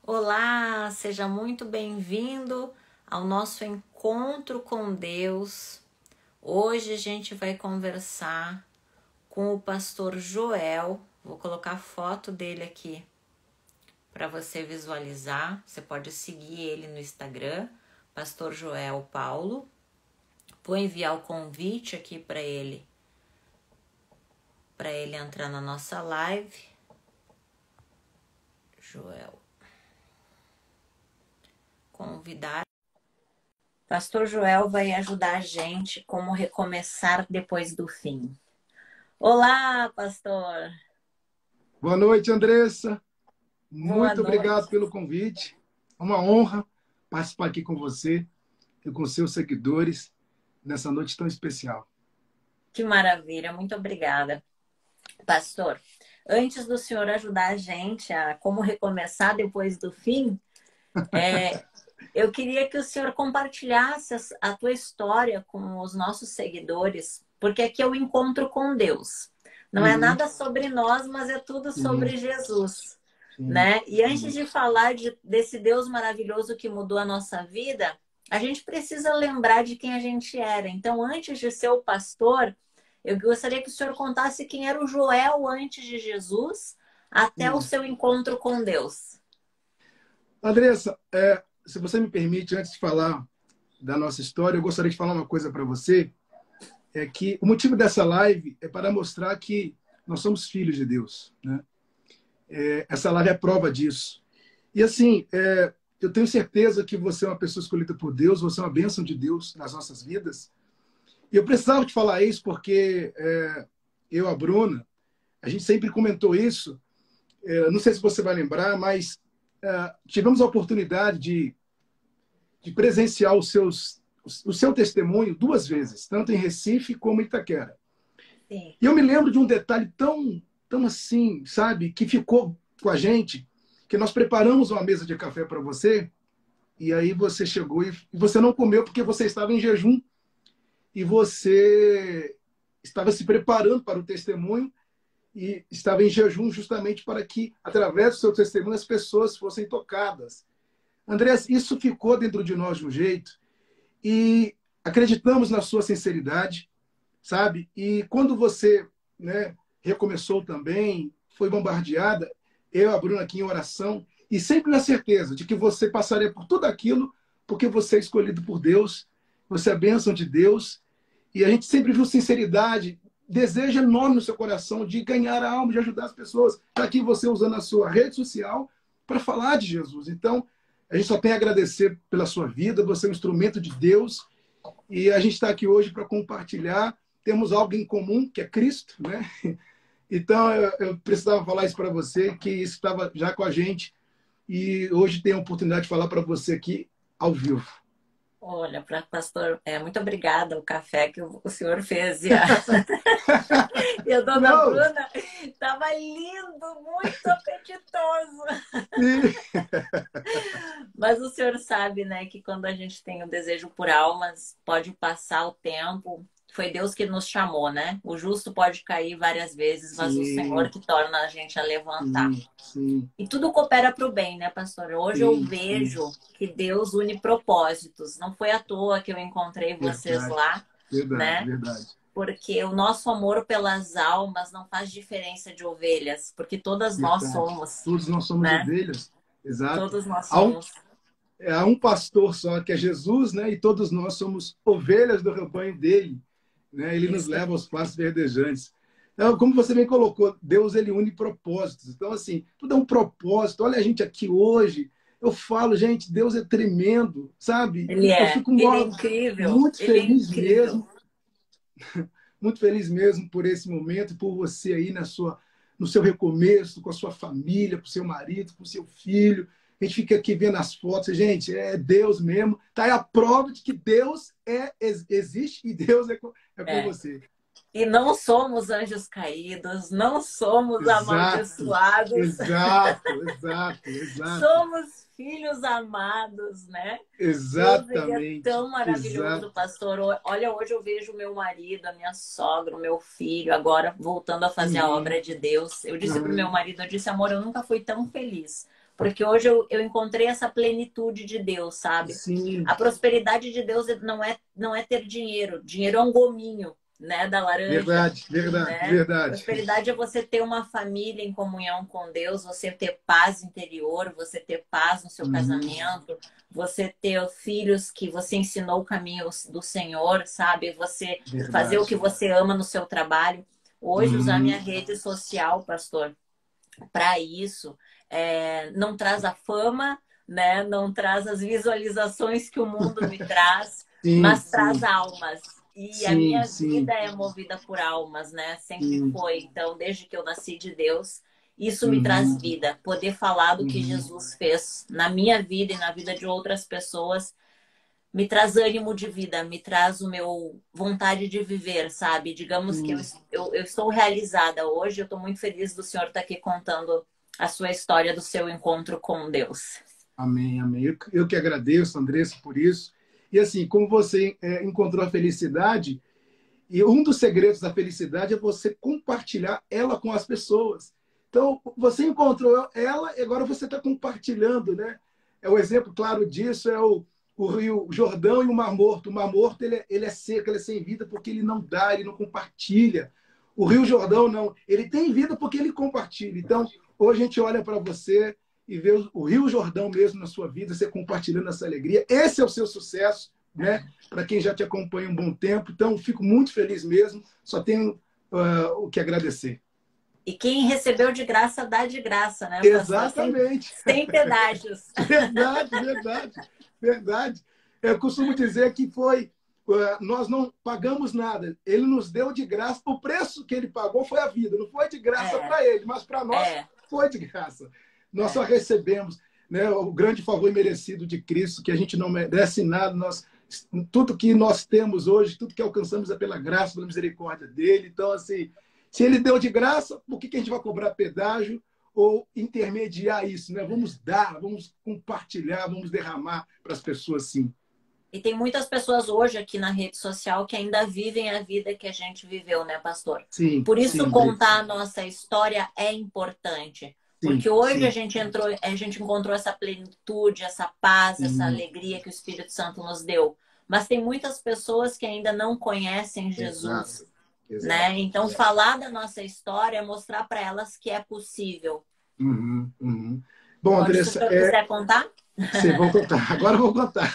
Olá, seja muito bem-vindo ao nosso encontro com Deus. Hoje a gente vai conversar com o pastor Joel. Vou colocar a foto dele aqui para você visualizar. Você pode seguir ele no Instagram, Pastor Joel Paulo. Vou enviar o convite aqui para ele entrar na nossa live. Joel. Convidar. Pastor Joel vai ajudar a gente como recomeçar depois do fim. Olá, pastor. Boa noite, Andressa. Boa Muito obrigado noite. pelo convite. É uma honra participar aqui com você e com seus seguidores nessa noite tão especial. Que maravilha, muito obrigada. Pastor, antes do senhor ajudar a gente a como recomeçar depois do fim, eu queria que o senhor compartilhasse a tua história com os nossos seguidores, porque aqui é o encontro com Deus. Não é Uhum. nada sobre nós, mas é tudo Sim, sobre Jesus, sim, né? E antes sim. de falar desse Deus maravilhoso que mudou a nossa vida, a gente precisa lembrar de quem a gente era. Então, antes de ser o pastor, eu gostaria que o senhor contasse quem era o Joel antes de Jesus, até o Hum. seu encontro com Deus. Andressa, se você me permite, antes de falar da nossa história, eu gostaria de falar uma coisa para você. É que o motivo dessa live é para mostrar que nós somos filhos de Deus, né? Essa live é prova disso. E assim, eu tenho certeza que você é uma pessoa escolhida por Deus, você é uma bênção de Deus nas nossas vidas. E eu precisava te falar isso porque eu, a Bruna, a gente sempre comentou isso. Não sei se você vai lembrar, mas tivemos a oportunidade de presenciar o seu testemunho duas vezes, tanto em Recife como em Itaquera. Sim. E eu me lembro de um detalhe tão assim, sabe, que ficou com a gente, que nós preparamos uma mesa de café para você, e aí você chegou e você não comeu porque você estava em jejum e você estava se preparando para o testemunho e estava em jejum justamente para que, através do seu testemunho, as pessoas fossem tocadas. Andrés, isso ficou dentro de nós de um jeito e acreditamos na sua sinceridade, sabe? E quando você, né, recomeçou também, foi bombardeada, eu, a Bruna aqui em oração, e sempre na certeza de que você passaria por tudo aquilo porque você é escolhido por Deus, você é a bênção de Deus, e a gente sempre viu sinceridade, desejo enorme no seu coração de ganhar a alma, de ajudar as pessoas. Está aqui você usando a sua rede social para falar de Jesus. Então, a gente só tem a agradecer pela sua vida, você é um instrumento de Deus, e a gente está aqui hoje para compartilhar. Temos algo em comum, que é Cristo, né? Então, eu precisava falar isso para você, que isso estava já com a gente, e hoje tenho a oportunidade de falar para você aqui ao vivo. Olha, pastor, muito obrigada o café que o senhor fez. E a dona Não! Bruna estava lindo, muito apetitoso. E... Mas o senhor sabe, né, que quando a gente tem o desejo por almas, pode passar o tempo. Foi Deus que nos chamou, né? O justo pode cair várias vezes, mas o Senhor Sim, que torna a gente a levantar. sim, sim, E tudo coopera para o bem, né, pastor? Hoje eu sim, sim. vejo que Deus une propósitos. Não foi à toa que eu encontrei vocês Verdade, lá, verdade, né? verdade. Porque o nosso amor pelas almas não faz diferença de ovelhas, porque todas nós Verdade. somos, Todos nós somos né? ovelhas, exato. Todos nós Há um, somos. há um pastor só, que é Jesus, né? E todos nós somos ovelhas do rebanho dele, né? Ele nos Isso. leva aos pastos verdejantes. Então, como você bem colocou, Deus ele une propósitos. Então, assim, tudo é um propósito. Olha a gente aqui hoje. Eu falo, gente, Deus é tremendo, sabe? Eu fico Ele é incrível, muito ele é feliz incrível. mesmo, muito feliz mesmo por esse momento, por você aí no seu recomeço, com a sua família, com o seu marido, com o seu filho. A gente fica aqui vendo as fotos, gente, é Deus mesmo. Tá aí a prova de que Deus existe e Deus é com É. você. E não somos anjos caídos, não somos Exato, amaldiçoados, exato, exato, exato. somos filhos amados, né? Deus, ele é Exatamente, tão maravilhoso, exato. pastor. Olha, hoje eu vejo o meu marido, a minha sogra, o meu filho, agora voltando a fazer a Uhum, obra de Deus. Eu disse para o meu uhum, marido, eu disse, amor, eu nunca fui tão feliz, Porque hoje eu encontrei essa plenitude de Deus, sabe? Sim, A prosperidade de Deus não é ter dinheiro. Dinheiro é um gominho, né, da laranja, verdade, verdade, né? verdade. Prosperidade é você ter uma família em comunhão com Deus, você ter paz interior, você ter paz no seu Uhum, casamento, você ter filhos que você ensinou o caminho do Senhor, sabe? Você fazer o que verdade. você ama no seu trabalho. Hoje, usar minha Uhum, rede social, pastor, para isso, não traz a fama, né? Não traz as visualizações que o mundo me traz, sim, mas traz sim, almas. E a sim, minha vida sim, é movida por almas, né? Sempre sim. foi. Então, desde que eu nasci de Deus, isso me traz Uhum, vida. Poder falar do que uhum, Jesus fez na minha vida e na vida de outras pessoas me traz ânimo de vida, me traz o meu vontade de viver, sabe? Digamos que sim. eu estou realizada hoje, eu estou muito feliz do senhor estar aqui contando a sua história do seu encontro com Deus. Amém, amém. Eu que agradeço, Andressa, por isso. E assim, como você encontrou a felicidade, e um dos segredos da felicidade é você compartilhar ela com as pessoas. Então, você encontrou ela e agora você está compartilhando, né? O exemplo claro disso é o Rio Jordão e o Mar Morto. O Mar Morto ele é seco, ele é sem vida porque ele não dá, ele não compartilha. O Rio Jordão não, ele tem vida porque ele compartilha. Então, hoje a gente olha para você e vê o Rio Jordão mesmo na sua vida, você compartilhando essa alegria. Esse é o seu sucesso, né? Para quem já te acompanha um bom tempo. Então, fico muito feliz mesmo. Só tenho o que agradecer. E quem recebeu de graça, dá de graça, né, pastor? Exatamente. Sem pedágios. Verdade, verdade, verdade. Eu costumo dizer que foi. Nós não pagamos nada. Ele nos deu de graça. O preço que ele pagou foi a vida. Não foi de graça É, para ele, mas para nós é, foi de graça. Nós só é. recebemos, né, o grande favor imerecido de Cristo, que a gente não merece nada. Tudo que nós temos hoje, tudo que alcançamos é pela graça, pela misericórdia dele. Então, assim, se ele deu de graça, por que a gente vai cobrar pedágio ou intermediar isso, né? Vamos dar, vamos compartilhar, vamos derramar para as pessoas, sim. E tem muitas pessoas hoje aqui na rede social que ainda vivem a vida que a gente viveu, né, pastor? Sim, Por sim, isso André. contar a nossa história é importante, Sim, porque hoje sim, a gente encontrou essa plenitude, essa paz, essa sim. alegria que o Espírito Santo nos deu. Mas tem muitas pessoas que ainda não conhecem Jesus, Exato, exato, né? Então exato. falar da nossa história é mostrar para elas que é possível. Uhum, uhum. Bom, Quando o Andressa, senhor quiser contar? sim, vou contar. Agora eu vou contar.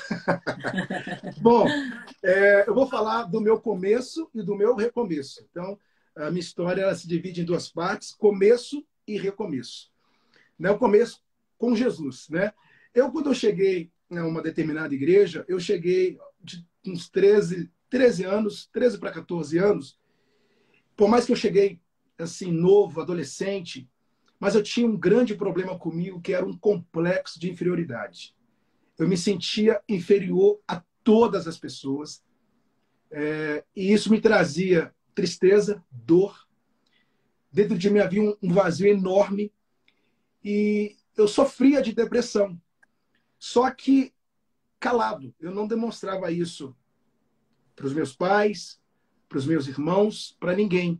Bom, eu vou falar do meu começo e do meu recomeço. Então, a minha história ela se divide em duas partes: começo e recomeço. Né? O começo com Jesus, né? Quando eu cheguei a uma determinada igreja, eu cheguei de uns 13 anos, 13 para 14 anos. Por mais que eu cheguei assim novo, adolescente, mas eu tinha um grande problema comigo, que era um complexo de inferioridade. Eu me sentia inferior a todas as pessoas, e isso me trazia tristeza, dor. Dentro de mim havia um vazio enorme e eu sofria de depressão. Só que calado, eu não demonstrava isso para os meus pais, para os meus irmãos, para ninguém.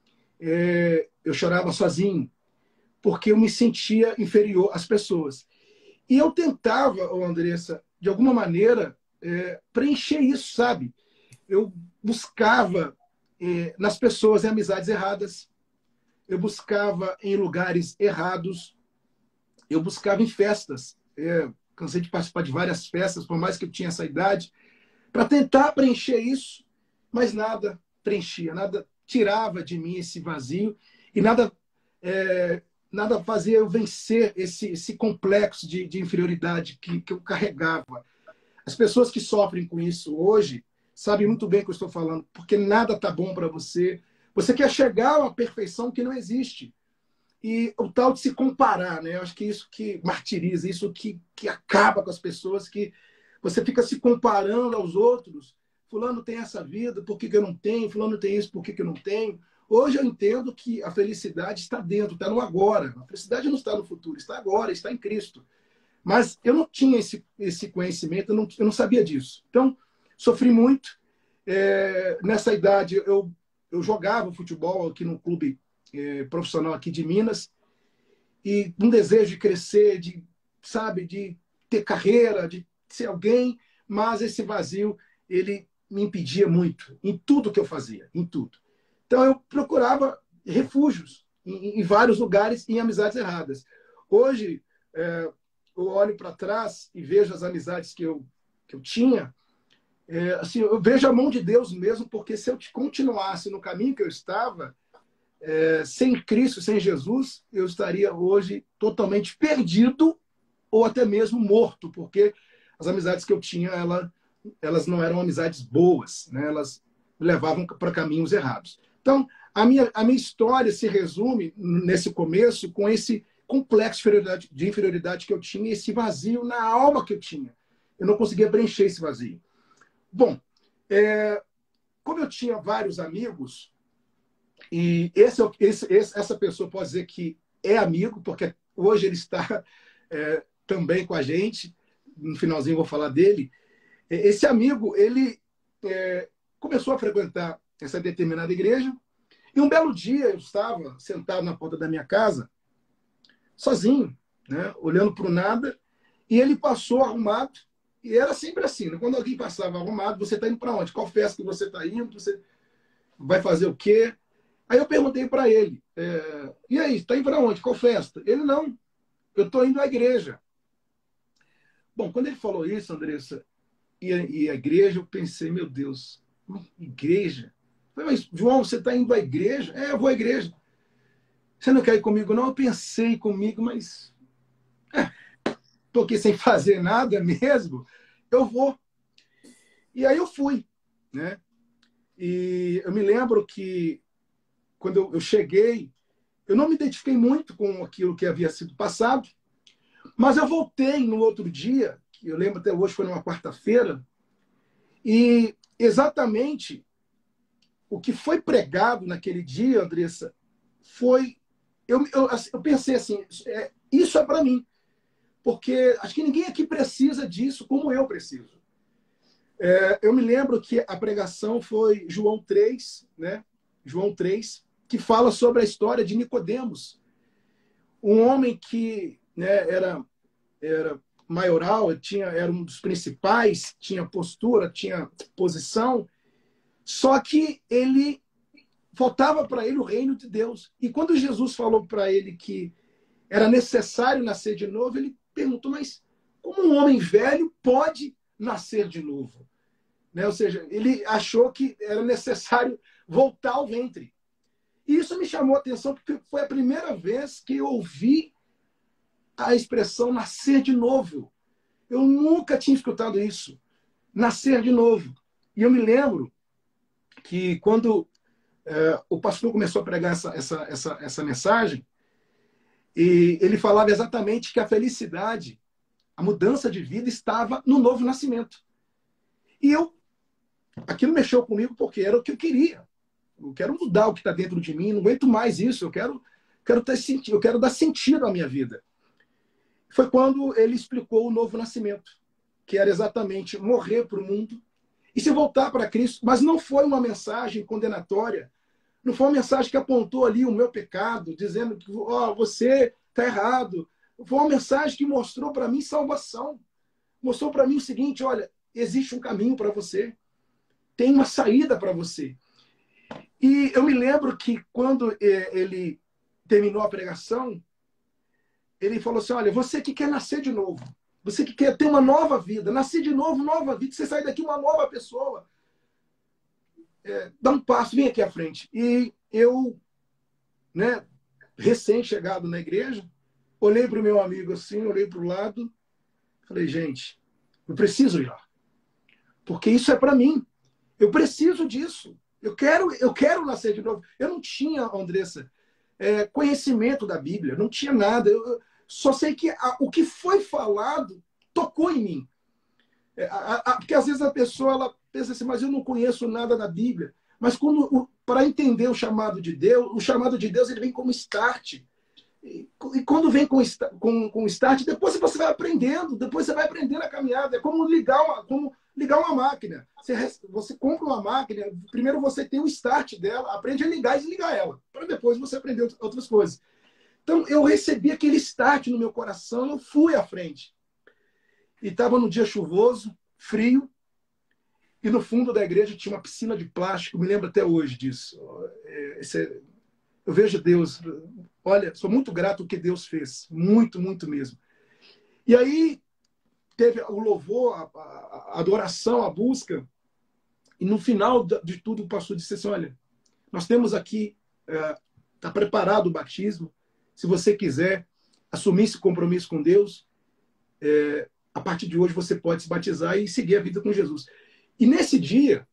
Eu chorava sozinho, porque eu me sentia inferior às pessoas. E eu tentava, Andressa, de alguma maneira, preencher isso, sabe? Eu buscava nas pessoas em amizades erradas, eu buscava em lugares errados, eu buscava em festas. Cansei de participar de várias festas, por mais que eu tinha essa idade, para tentar preencher isso, mas nada preenchia, nada tirava de mim esse vazio e é, nada fazia eu vencer esse complexo de inferioridade que eu carregava. As pessoas que sofrem com isso hoje sabem muito bem o que eu estou falando, porque nada está bom para você. Você quer chegar a uma perfeição que não existe. E o tal de se comparar, né? Eu acho que isso que martiriza, isso que acaba com as pessoas, que você fica se comparando aos outros. Fulano tem essa vida, por que eu não tenho? Fulano tem isso, por que eu não tenho? Hoje eu entendo que a felicidade está dentro, está no agora. A felicidade não está no futuro, está agora, está em Cristo. Mas eu não tinha esse conhecimento, eu não sabia disso. Então, sofri muito. Nessa idade, eu jogava futebol aqui no clube profissional aqui de Minas, e um desejo de crescer, sabe, de ter carreira, de ser alguém, mas esse vazio, ele me impedia muito em tudo que eu fazia, em tudo. Então eu procurava refúgios em vários lugares, em amizades erradas. Hoje, eu olho para trás e vejo as amizades que eu tinha, assim, eu vejo a mão de Deus mesmo, porque se eu continuasse no caminho que eu estava, sem Cristo, sem Jesus, eu estaria hoje totalmente perdido ou até mesmo morto, porque as amizades que eu tinha, elas não eram amizades boas, né? Elas me levavam para caminhos errados. Então, a minha história se resume, nesse começo, com esse complexo de inferioridade que eu tinha, esse vazio na alma que eu tinha. Eu não conseguia preencher esse vazio. Bom, como eu tinha vários amigos, e essa pessoa pode dizer que é amigo, porque hoje ele está também com a gente, no finalzinho eu vou falar dele. Esse amigo, ele começou a frequentar essa determinada igreja, e um belo dia eu estava sentado na porta da minha casa, sozinho, né, olhando para o nada, e ele passou arrumado, e era sempre assim, né? Quando alguém passava arrumado, você está indo para onde? Qual festa que você está indo? Você vai fazer o quê? Aí eu perguntei para ele, e aí, está indo para onde? Qual festa? Ele, não, eu estou indo à igreja. Bom, quando ele falou isso, Andressa, e a igreja, eu pensei, meu Deus, igreja? Eu falei, mas, João, você está indo à igreja? Eu vou à igreja. Você não quer ir comigo, não? Eu pensei comigo, mas estou aqui sem fazer nada mesmo, eu vou. E aí eu fui, né? E eu me lembro que quando eu cheguei, eu não me identifiquei muito com aquilo que havia sido passado, mas eu voltei no outro dia, que eu lembro até hoje, foi numa quarta-feira, e exatamente o que foi pregado naquele dia, Andressa, foi... Eu pensei assim, isso é para mim, porque acho que ninguém aqui precisa disso como eu preciso. Eu me lembro que a pregação foi João 3, né? João 3, que fala sobre a história de Nicodemos, um homem que, né, era maioral, era um dos principais, tinha postura, tinha posição, só que ele faltava para ele o reino de Deus. E quando Jesus falou para ele que era necessário nascer de novo, ele perguntou, mas como um homem velho pode nascer de novo? Né? Ou seja, ele achou que era necessário voltar ao ventre. E isso me chamou a atenção, porque foi a primeira vez que eu ouvi a expressão nascer de novo. Eu nunca tinha escutado isso. Nascer de novo. E eu me lembro que quando o pastor começou a pregar essa mensagem, e ele falava exatamente que a felicidade, a mudança de vida estava no novo nascimento. E aquilo mexeu comigo porque era o que eu queria. Eu quero mudar o que está dentro de mim, não aguento mais isso, eu quero dar sentido à minha vida. Foi quando ele explicou o novo nascimento, que era exatamente morrer para o mundo e se voltar para Cristo. Mas não foi uma mensagem condenatória, não foi uma mensagem que apontou ali o meu pecado, dizendo que você está errado. Foi uma mensagem que mostrou para mim salvação. Mostrou para mim o seguinte, olha, existe um caminho para você, tem uma saída para você. E eu me lembro que quando ele terminou a pregação, ele falou assim, olha, você que quer nascer de novo, você que quer ter uma nova vida, nascer de novo, nova vida, você sair daqui uma nova pessoa, dá um passo, vem aqui à frente. E eu, né, recém-chegado na igreja, olhei para o meu amigo assim, olhei para o lado, falei, gente, eu preciso ir lá, porque isso é para mim, eu preciso disso, eu quero nascer de novo. Eu não tinha, Andressa, conhecimento da Bíblia, não tinha nada, eu só sei que o que foi falado tocou em mim. Porque às vezes a pessoa ela pensa assim, mas eu não conheço nada da Bíblia. Mas para entender o chamado de Deus ele vem como start. E quando vem com start, depois você vai aprendendo, depois você vai aprendendo a caminhada. É como ligar uma máquina. Você compra uma máquina, primeiro você tem o start dela, aprende a ligar e desligar ela, para depois você aprender outras coisas. Então, eu recebi aquele start no meu coração, eu fui à frente. E estava num dia chuvoso, frio, e no fundo da igreja tinha uma piscina de plástico, me lembro até hoje disso. Eu vejo Deus, olha, sou muito grato ao que Deus fez, muito, muito mesmo. E aí teve o louvor, a adoração, a busca, e no final de tudo o pastor disse assim, olha, nós temos aqui, está preparado o batismo, se você quiser assumir esse compromisso com Deus, a partir de hoje você pode se batizar e seguir a vida com Jesus. E nesse dia,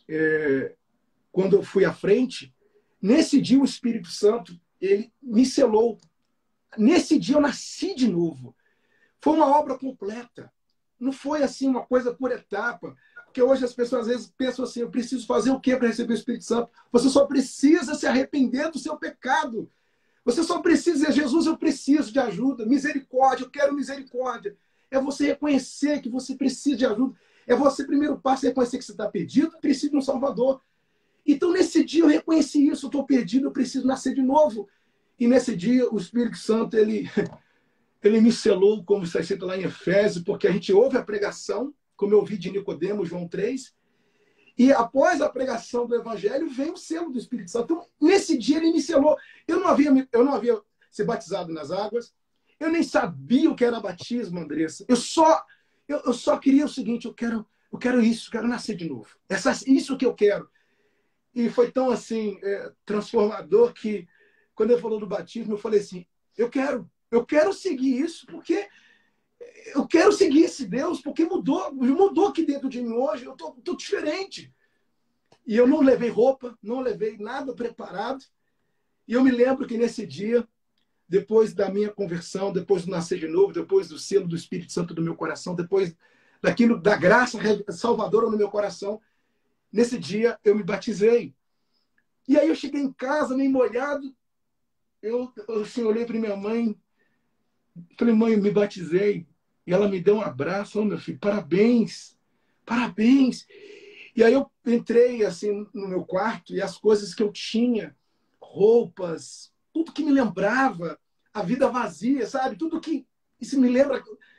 quando eu fui à frente, nesse dia o Espírito Santo, ele me selou. Nesse dia eu nasci de novo. Foi uma obra completa. Não foi assim uma coisa por etapa. Porque hoje as pessoas às vezes pensam assim, eu preciso fazer o quê para receber o Espírito Santo? Você só precisa se arrepender do seu pecado. Você só precisa dizer, Jesus, eu preciso de ajuda, misericórdia, eu quero misericórdia. É você reconhecer que você precisa de ajuda. É você, primeiro passo, reconhecer que você está perdido, precisa de um Salvador. Então, nesse dia, eu reconheci isso, eu estou perdido, eu preciso nascer de novo. E nesse dia, o Espírito Santo, ele me selou, como está escrito lá em Efésios, porque a gente ouve a pregação, como eu ouvi de Nicodemo, João 3, e após a pregação do Evangelho, vem o selo do Espírito Santo. Então, nesse dia, ele me selou. Eu não havia sido batizado nas águas, eu nem sabia o que era batismo, Andressa. Eu só queria o seguinte, eu quero isso, eu quero nascer de novo. Isso que eu quero. E foi tão assim, transformador que, quando ele falou do batismo, eu falei assim, eu quero seguir isso, porque eu quero seguir esse Deus, porque mudou aqui dentro de mim hoje, eu tô diferente. E eu não levei roupa, não levei nada preparado. E eu me lembro que nesse dia, depois da minha conversão, depois do nascer de novo, depois do selo do Espírito Santo do meu coração, depois da graça salvadora no meu coração, nesse dia eu me batizei. E aí eu cheguei em casa, meio molhado, eu assim, olhei para minha mãe, falei, mãe, eu me batizei. E ela me deu um abraço, meu filho, parabéns, parabéns. E aí eu entrei assim no meu quarto e as coisas que eu tinha, roupas, tudo que me lembrava a vida vazia, sabe? Tudo que isso me lembra,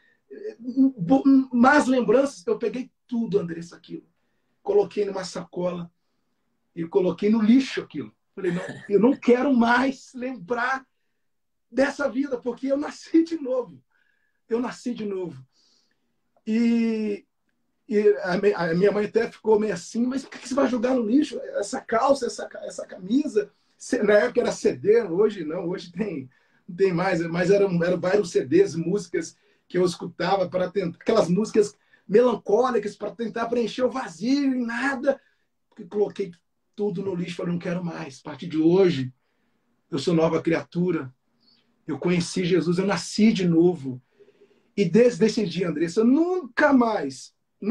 más lembranças, eu peguei tudo, Andressa, aquilo. Coloquei numa sacola e coloquei no lixo aquilo. Falei, não, eu não quero mais lembrar dessa vida, porque eu nasci de novo. Eu nasci de novo. E a minha mãe até ficou meio assim, mas por que você vai jogar no lixo? Essa calça, essa camisa? Na época era CD, hoje não, hoje não tem mais, mas eram vários CDs, músicas que eu escutava para tentar, aquelas músicas melancólicas para tentar preencher o vazio e nada. Porque coloquei tudo no lixo, falei, não quero mais. A partir de hoje, eu sou nova criatura. Eu conheci Jesus, eu nasci de novo. E desde esse dia, Andressa, nunca mais,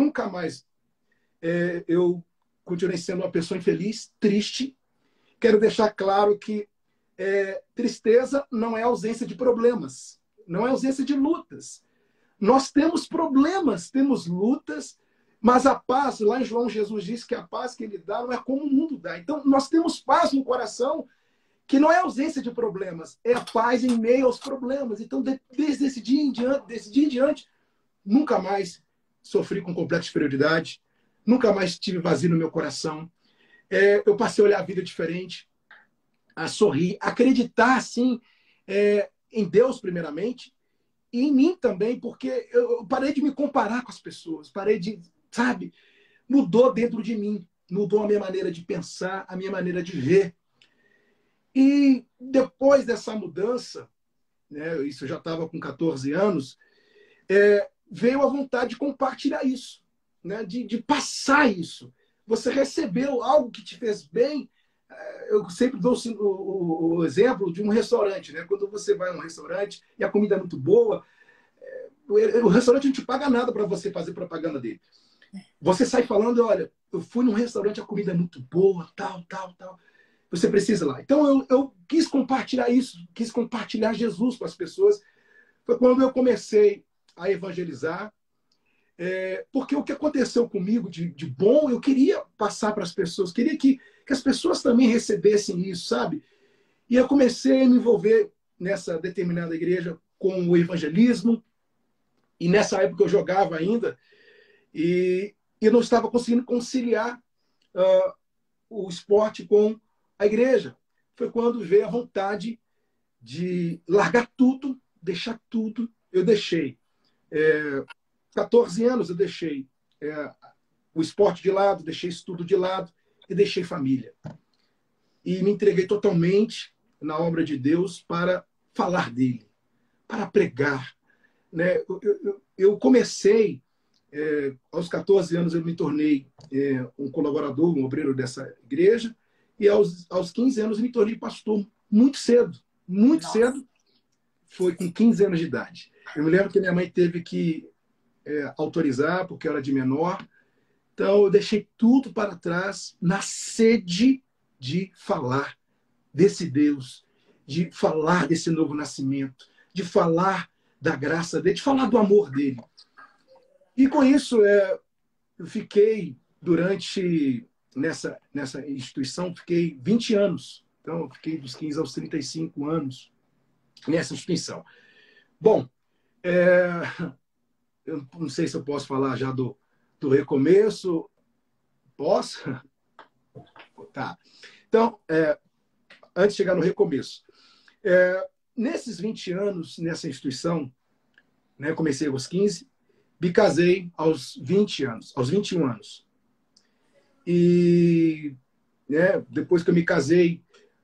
eu continuei sendo uma pessoa infeliz, triste. Quero deixar claro que tristeza não é ausência de problemas, não é ausência de lutas. Nós temos problemas, temos lutas, mas a paz, lá em João, Jesus diz que a paz que ele dá não é como o mundo dá. Então, nós temos paz no coração, que não é ausência de problemas, é a paz em meio aos problemas. Então, desde esse dia em diante, nunca mais sofri com complexo de inferioridade, nunca mais tive vazio no meu coração. Eu passei a olhar a vida diferente, a sorrir, acreditar, assim, em Deus, primeiramente, e em mim também, porque eu parei de me comparar com as pessoas, parei de, sabe, mudou dentro de mim, mudou a minha maneira de pensar, a minha maneira de ver. E depois dessa mudança, né, isso eu já estava com 14 anos, veio a vontade de compartilhar isso, né, de passar isso. Você recebeu algo que te fez bem. Eu sempre dou o exemplo de um restaurante, né? Quando você vai a um restaurante e a comida é muito boa, o restaurante não te paga nada para você fazer propaganda dele. Você sai falando, olha, eu fui num restaurante, a comida é muito boa, tal. Você precisa ir lá. Então eu quis compartilhar isso, quis compartilhar Jesus com as pessoas. Foi quando eu comecei a evangelizar, porque o que aconteceu comigo de bom, eu queria passar para as pessoas, queria que as pessoas também recebessem isso, sabe? E eu comecei a me envolver nessa determinada igreja com o evangelismo, e nessa época eu jogava ainda, e eu não estava conseguindo conciliar o esporte com a igreja. Foi quando veio a vontade de largar tudo, deixar tudo. Eu deixei. 14 anos eu deixei o esporte de lado, deixei estudo de lado e deixei família. E me entreguei totalmente na obra de Deus para falar dele, para pregar. Né? Eu comecei, aos 14 anos eu me tornei um colaborador, um obreiro dessa igreja, e aos 15 anos eu me tornei pastor muito cedo. Muito Nossa. cedo, foi com 15 anos de idade. Eu me lembro que minha mãe teve que autorizar, porque eu era de menor. Então, eu deixei tudo para trás na sede de falar desse Deus, de falar desse novo nascimento, de falar da graça dele, de falar do amor dele. E com isso, eu fiquei nessa instituição, fiquei 20 anos. Então, eu fiquei dos 15 aos 35 anos nessa instituição. Bom, eu não sei se eu posso falar já do recomeço. Posso? Tá. Então, antes de chegar no recomeço, nesses 20 anos, nessa instituição, né, comecei aos 15, me casei aos 20 anos, aos 21 anos. E depois que eu me casei,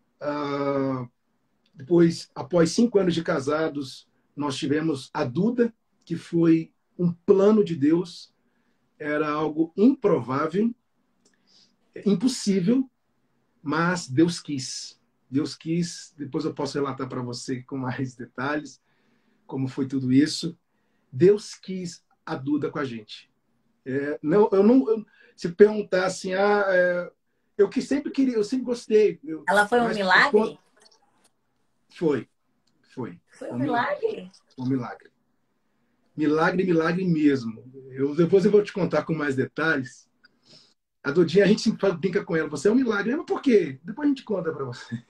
depois, após 5 anos de casados, nós tivemos a Duda, que foi um plano de Deus. Era algo improvável, impossível, mas Deus quis. Deus quis. Depois eu posso relatar para você com mais detalhes como foi tudo isso. Deus quis a Duda com a gente. Se perguntar assim, eu que sempre queria, eu sempre gostei. Ela foi um milagre? Foi. Foi um milagre? Um milagre. Milagre mesmo. Depois eu vou te contar com mais detalhes. A Dudinha, a gente sempre brinca com ela. Você é um milagre. Mas por quê? Depois a gente conta para você.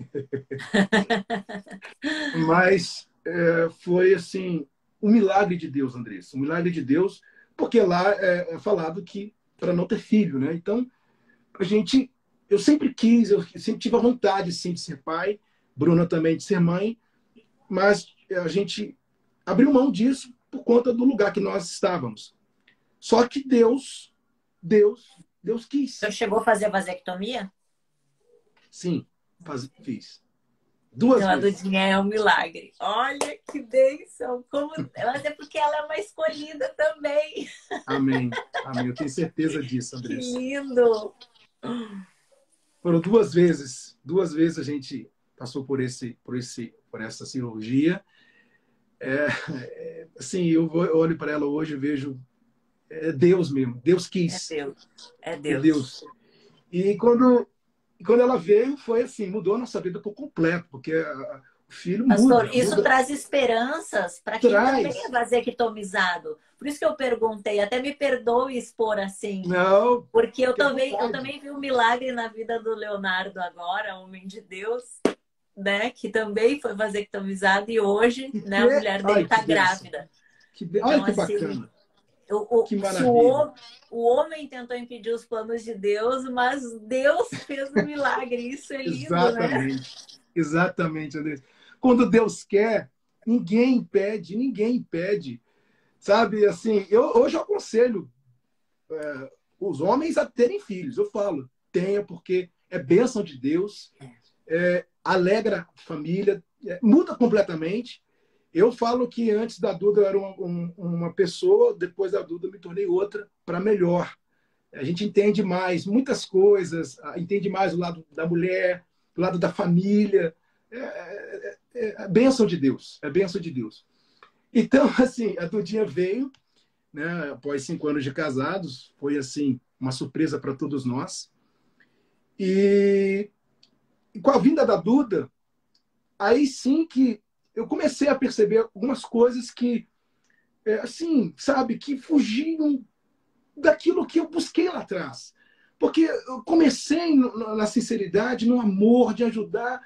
Mas foi assim, um milagre de Deus, Andressa. Um milagre de Deus, porque lá é falado que para não ter filho, né? Então, eu sempre quis, eu sempre tive a vontade, sim, de ser pai. Bruna também de ser mãe. Mas a gente abriu mão disso por conta do lugar que nós estávamos. Só que Deus quis. Você chegou a fazer vasectomia? Sim, fiz. 2 então, vezes. A Dudinha é um milagre. Olha que bênção. Mas é porque ela é uma escolhida também. Amém. Eu tenho certeza disso, Que Andressa. lindo. Foram 2 vezes. 2 vezes a gente passou por essa cirurgia. Assim, eu olho para ela hoje e vejo Deus mesmo. Deus quis. É Deus. É Deus. E quando ela veio, foi assim, mudou a nossa vida por completo, porque o filho Pastor, muda. isso traz esperanças para quem também é vasectomizado. Por isso que eu perguntei, até me perdoe expor assim. Não. Porque eu também vi um milagre na vida do Leonardo agora, homem de Deus, né? Que também foi vasectomizado e hoje, né, a mulher dele está grávida. Olha que bacana. Que maravilha. O homem tentou impedir os planos de Deus, mas Deus fez um milagre. Isso é lindo, exatamente. Né? Exatamente, André. Quando Deus quer, ninguém impede. Sabe, assim, hoje eu aconselho os homens a terem filhos. Eu falo, tenha, porque é bênção de Deus, alegra a família, muda completamente. Eu falo que antes da Duda eu era uma pessoa, depois da Duda eu me tornei outra, para melhor. A gente entende mais muitas coisas, entende mais o lado da mulher, o lado da família. É bênção de Deus, é bênção de Deus. Então, assim, a Dudinha veio, né, após 5 anos de casados, foi, assim, uma surpresa para todos nós. E com a vinda da Duda, aí sim que eu comecei a perceber algumas coisas que, assim, sabe, que fugiam daquilo que eu busquei lá atrás. Porque eu comecei na sinceridade, no amor, de ajudar,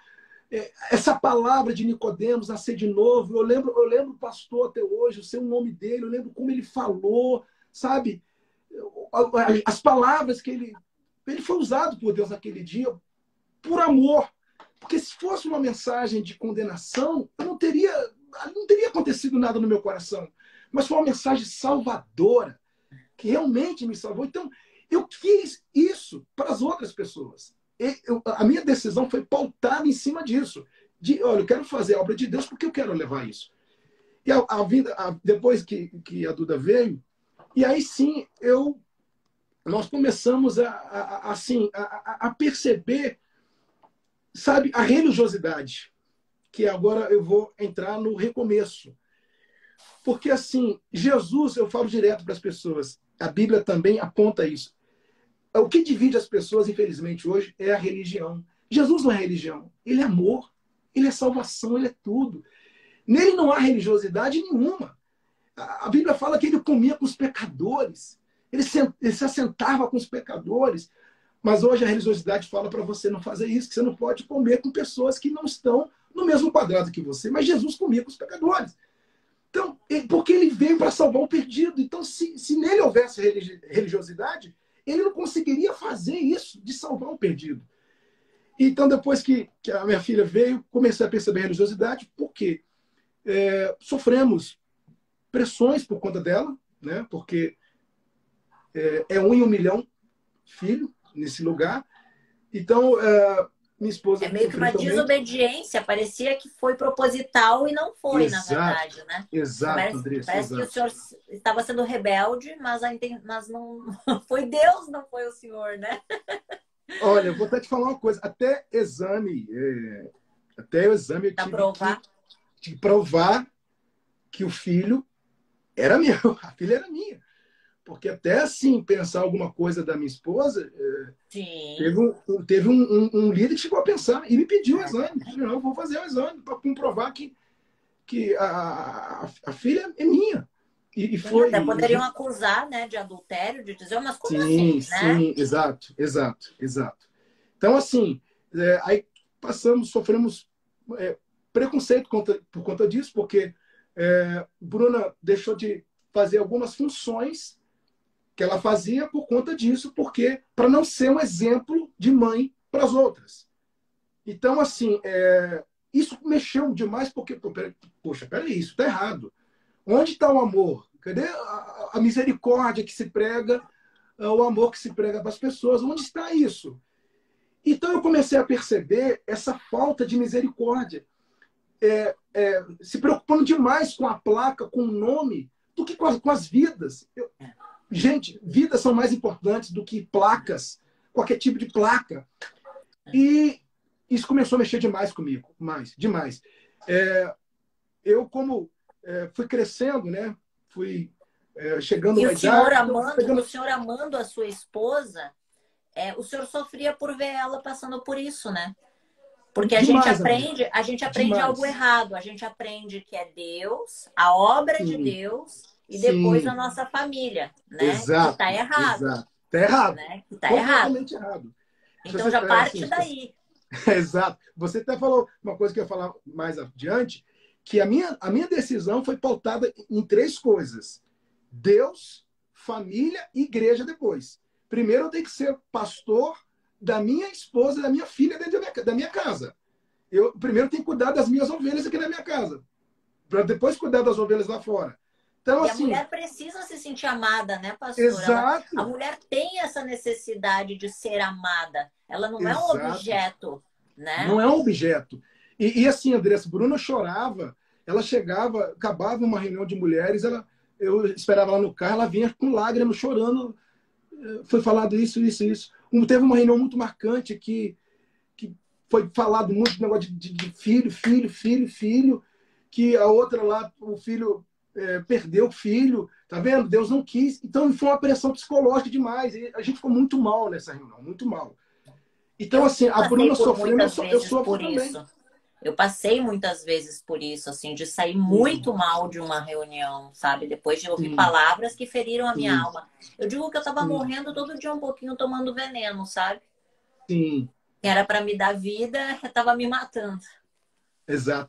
essa palavra de Nicodemos, nascer de novo, eu lembro o pastor até hoje, eu sei o nome dele, eu lembro como ele falou, sabe? As palavras que ele foi usado por Deus naquele dia, por amor. Porque se fosse uma mensagem de condenação, não teria acontecido nada no meu coração. Mas foi uma mensagem salvadora, que realmente me salvou. Então, eu quis isso para as outras pessoas. A minha decisão foi pautada em cima disso. Olha, eu quero fazer a obra de Deus porque eu quero levar isso. E depois que a Duda veio, e aí sim, nós começamos a perceber, sabe, a religiosidade, que agora eu vou entrar no recomeço. Porque, assim, Jesus, eu falo direto para as pessoas, a Bíblia também aponta isso. O que divide as pessoas, infelizmente, hoje é a religião. Jesus não é religião, ele é amor, ele é salvação, ele é tudo. Nele não há religiosidade nenhuma. A Bíblia fala que ele comia com os pecadores, ele se assentava com os pecadores. Mas hoje a religiosidade fala para você não fazer isso, que você não pode comer com pessoas que não estão no mesmo quadrado que você. Mas Jesus comia com os pecadores. Então, porque ele veio para salvar o perdido. Então, se nele houvesse religiosidade, ele não conseguiria fazer isso de salvar o perdido. Então, depois que a minha filha veio, comecei a perceber a religiosidade, porque sofremos pressões por conta dela, né? Porque é 1 em 1 milhão filho nesse lugar. Então, minha esposa É meio que sofreu uma também. desobediência, parecia que foi proposital e não foi, na Exato, verdade, né? exato, Andressa, Parece que o exato. senhor estava sendo rebelde, mas não foi Deus, não foi o senhor, né? Olha, eu vou até te falar uma coisa. Até o exame eu Para tive provar. que provar que o filho era meu, a filha era minha. Porque até assim, pensar alguma coisa da minha esposa, Sim. teve um líder que chegou a pensar e me pediu o exame. Eu falei, não, eu vou fazer o exame para comprovar que a filha é minha. E Sim, até foi. poderiam acusar, né, de adultério, de dizer, mas como Sim, assim, né? sim, exato, exato, exato. Então, assim, aí sofremos preconceito por conta disso, porque Bruna deixou de fazer algumas funções que ela fazia por conta disso, porque para não ser um exemplo de mãe para as outras. Então, assim, isso mexeu demais, porque, poxa, peraí, isso está errado. Onde está o amor? Cadê a misericórdia que se prega, o amor que se prega para as pessoas? Onde está isso? Então eu comecei a perceber essa falta de misericórdia, se preocupando demais com a placa, com o nome, do que com as vidas. Gente, vidas são mais importantes do que placas, qualquer tipo de placa. E isso começou a mexer demais comigo, demais. Eu fui crescendo, né? Fui chegando a E uma idade, o senhor amando a sua esposa, o senhor sofria por ver ela passando por isso, né? Porque demais, André, a gente aprende algo demais. errado. A gente aprende que é Deus, a obra de Sim, Deus e depois a sim, nossa família, né? Que tá exato, errado, exato. Está errado, né? Que tá errado. completamente errado. Então já parte Assim, daí. exato. Você até falou uma coisa que eu ia falar mais adiante, que a minha decisão foi pautada em 3 coisas: Deus, família e igreja depois. Primeiro eu tenho que ser pastor da minha esposa e da minha filha dentro da minha casa. Eu primeiro tenho que cuidar das minhas ovelhas aqui na minha casa, para depois cuidar das ovelhas lá fora. Então, E a assim, mulher precisa se sentir amada, né, pastor? A exato, mulher tem essa necessidade de ser amada. Ela não é um exato. objeto, né? Não é um objeto. E assim, Andressa, Bruna chorava, ela chegava, acabava uma reunião de mulheres, eu esperava ela no carro, ela vinha com lágrimas, chorando. Foi falado isso, isso, isso. Teve uma reunião muito marcante que foi falado muito de negócio de filho, filho, filho, filho, que a outra lá, o filho perdeu o filho, tá vendo? Deus não quis. Então foi uma pressão psicológica demais. E a gente ficou muito mal nessa reunião, muito mal. Então, assim, Eu a passei Bruna por sofrendo, muitas eu vezes sofro por também. isso. Eu passei muitas vezes por isso, assim, de sair Sim, muito mal de uma reunião, sabe? Depois de ouvir sim, palavras que feriram a minha sim, alma. Eu digo que eu tava sim, morrendo todo dia um pouquinho tomando veneno, sabe? sim. Quem era para me dar vida estava me matando. Exato.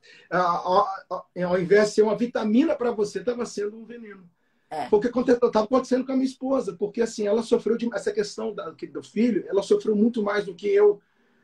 Ao invés de ser uma vitamina para você, estava sendo um veneno. É. Porque estava acontecendo com a minha esposa, porque assim, ela sofreu essa questão do filho, ela sofreu muito mais do que eu.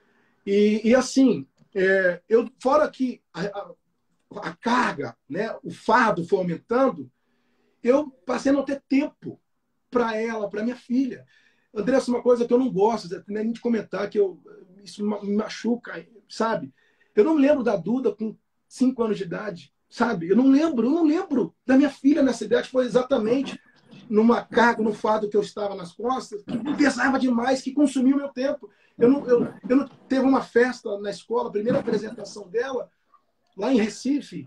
E assim, fora que a carga, né, o fardo foi aumentando, eu passei a não ter tempo para ela, para minha filha. Andressa, uma coisa que eu não gosto, nem de comentar, isso me machuca, sabe? Eu não lembro da Duda com 5 anos de idade, sabe? Eu não lembro da minha filha nessa idade. Foi exatamente numa carga, no fardo que eu estava nas costas, que me pesava demais, que consumiu o meu tempo. Eu não teve uma festa na escola, a primeira apresentação dela, lá em Recife.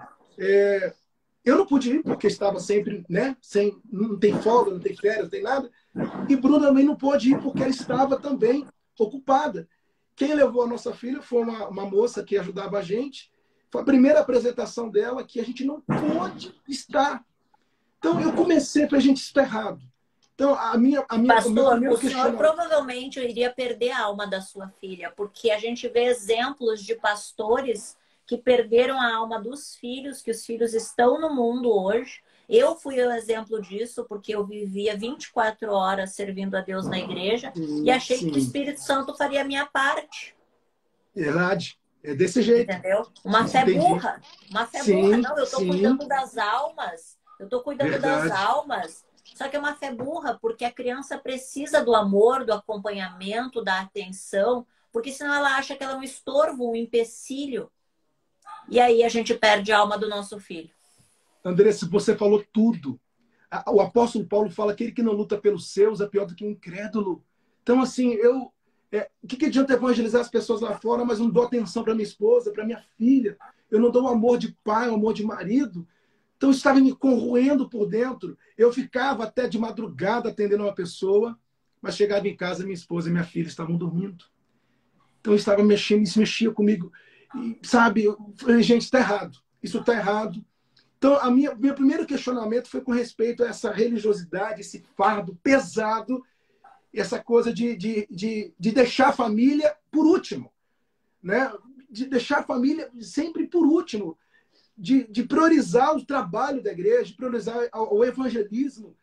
Eu não pude ir, porque estava sempre, né? Não tem folga, não tem férias, não tem nada. E Bruna também não pôde ir, porque ela estava também ocupada. Quem levou a nossa filha foi uma moça que ajudava a gente. Foi a primeira apresentação dela que a gente não pôde estar. Então, eu comecei, falei, gente, isso está errado. Então, o meu Pastor, primeiro o senhor questionamento... provavelmente iria perder a alma da sua filha, porque a gente vê exemplos de pastores que perderam a alma dos filhos, que os filhos estão no mundo hoje. Eu fui o exemplo disso, porque eu vivia 24 horas servindo a Deus na igreja e Sim, achei que o sim. Espírito Santo faria a minha parte. Verdade. É desse jeito. Entendeu? Uma fé Entendi. burra. Uma fé burra. Sim, Não, eu estou sim. cuidando das almas. Eu estou cuidando das Verdade. almas. Só que é uma fé burra, porque a criança precisa do amor, do acompanhamento, da atenção, porque senão ela acha que ela é um estorvo, um empecilho. E aí a gente perde a alma do nosso filho. Andressa, você falou tudo. O apóstolo Paulo fala que aquele que não luta pelos seus é pior do que um incrédulo. Então, assim, o que adianta evangelizar as pessoas lá fora, mas não dou atenção para minha esposa, para minha filha? Eu não dou o amor de pai, o amor de marido. Então, isso estava me corroendo por dentro. Eu ficava até de madrugada atendendo uma pessoa, mas chegava em casa, minha esposa e minha filha estavam dormindo. Então, eu estava mexendo, isso mexia comigo. E, sabe, eu falei, gente, está errado. Isso está errado. Então, meu primeiro questionamento foi com respeito a essa religiosidade, esse fardo pesado, essa coisa de deixar a família por último, né? De deixar a família sempre por último, de priorizar o trabalho da igreja, de priorizar o evangelismo.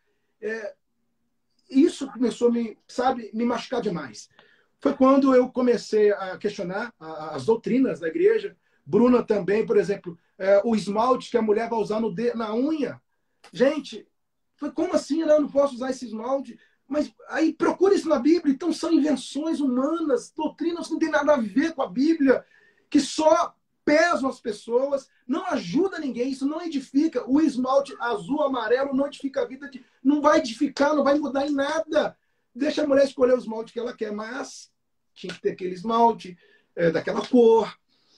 Isso começou a me machucar demais. Foi quando eu comecei a questionar as doutrinas da igreja. Bruna também, por exemplo, o esmalte que a mulher vai usar na unha. Gente, foi como assim? Eu não posso usar esse esmalte? Mas aí procura isso na Bíblia. Então são invenções humanas, doutrinas que não tem nada a ver com a Bíblia, que só pesam as pessoas, não ajuda ninguém, isso não edifica. O esmalte azul, amarelo não edifica a vida, não vai edificar, não vai mudar em nada. Deixa a mulher escolher o esmalte que ela quer, mas tinha que ter aquele esmalte daquela cor.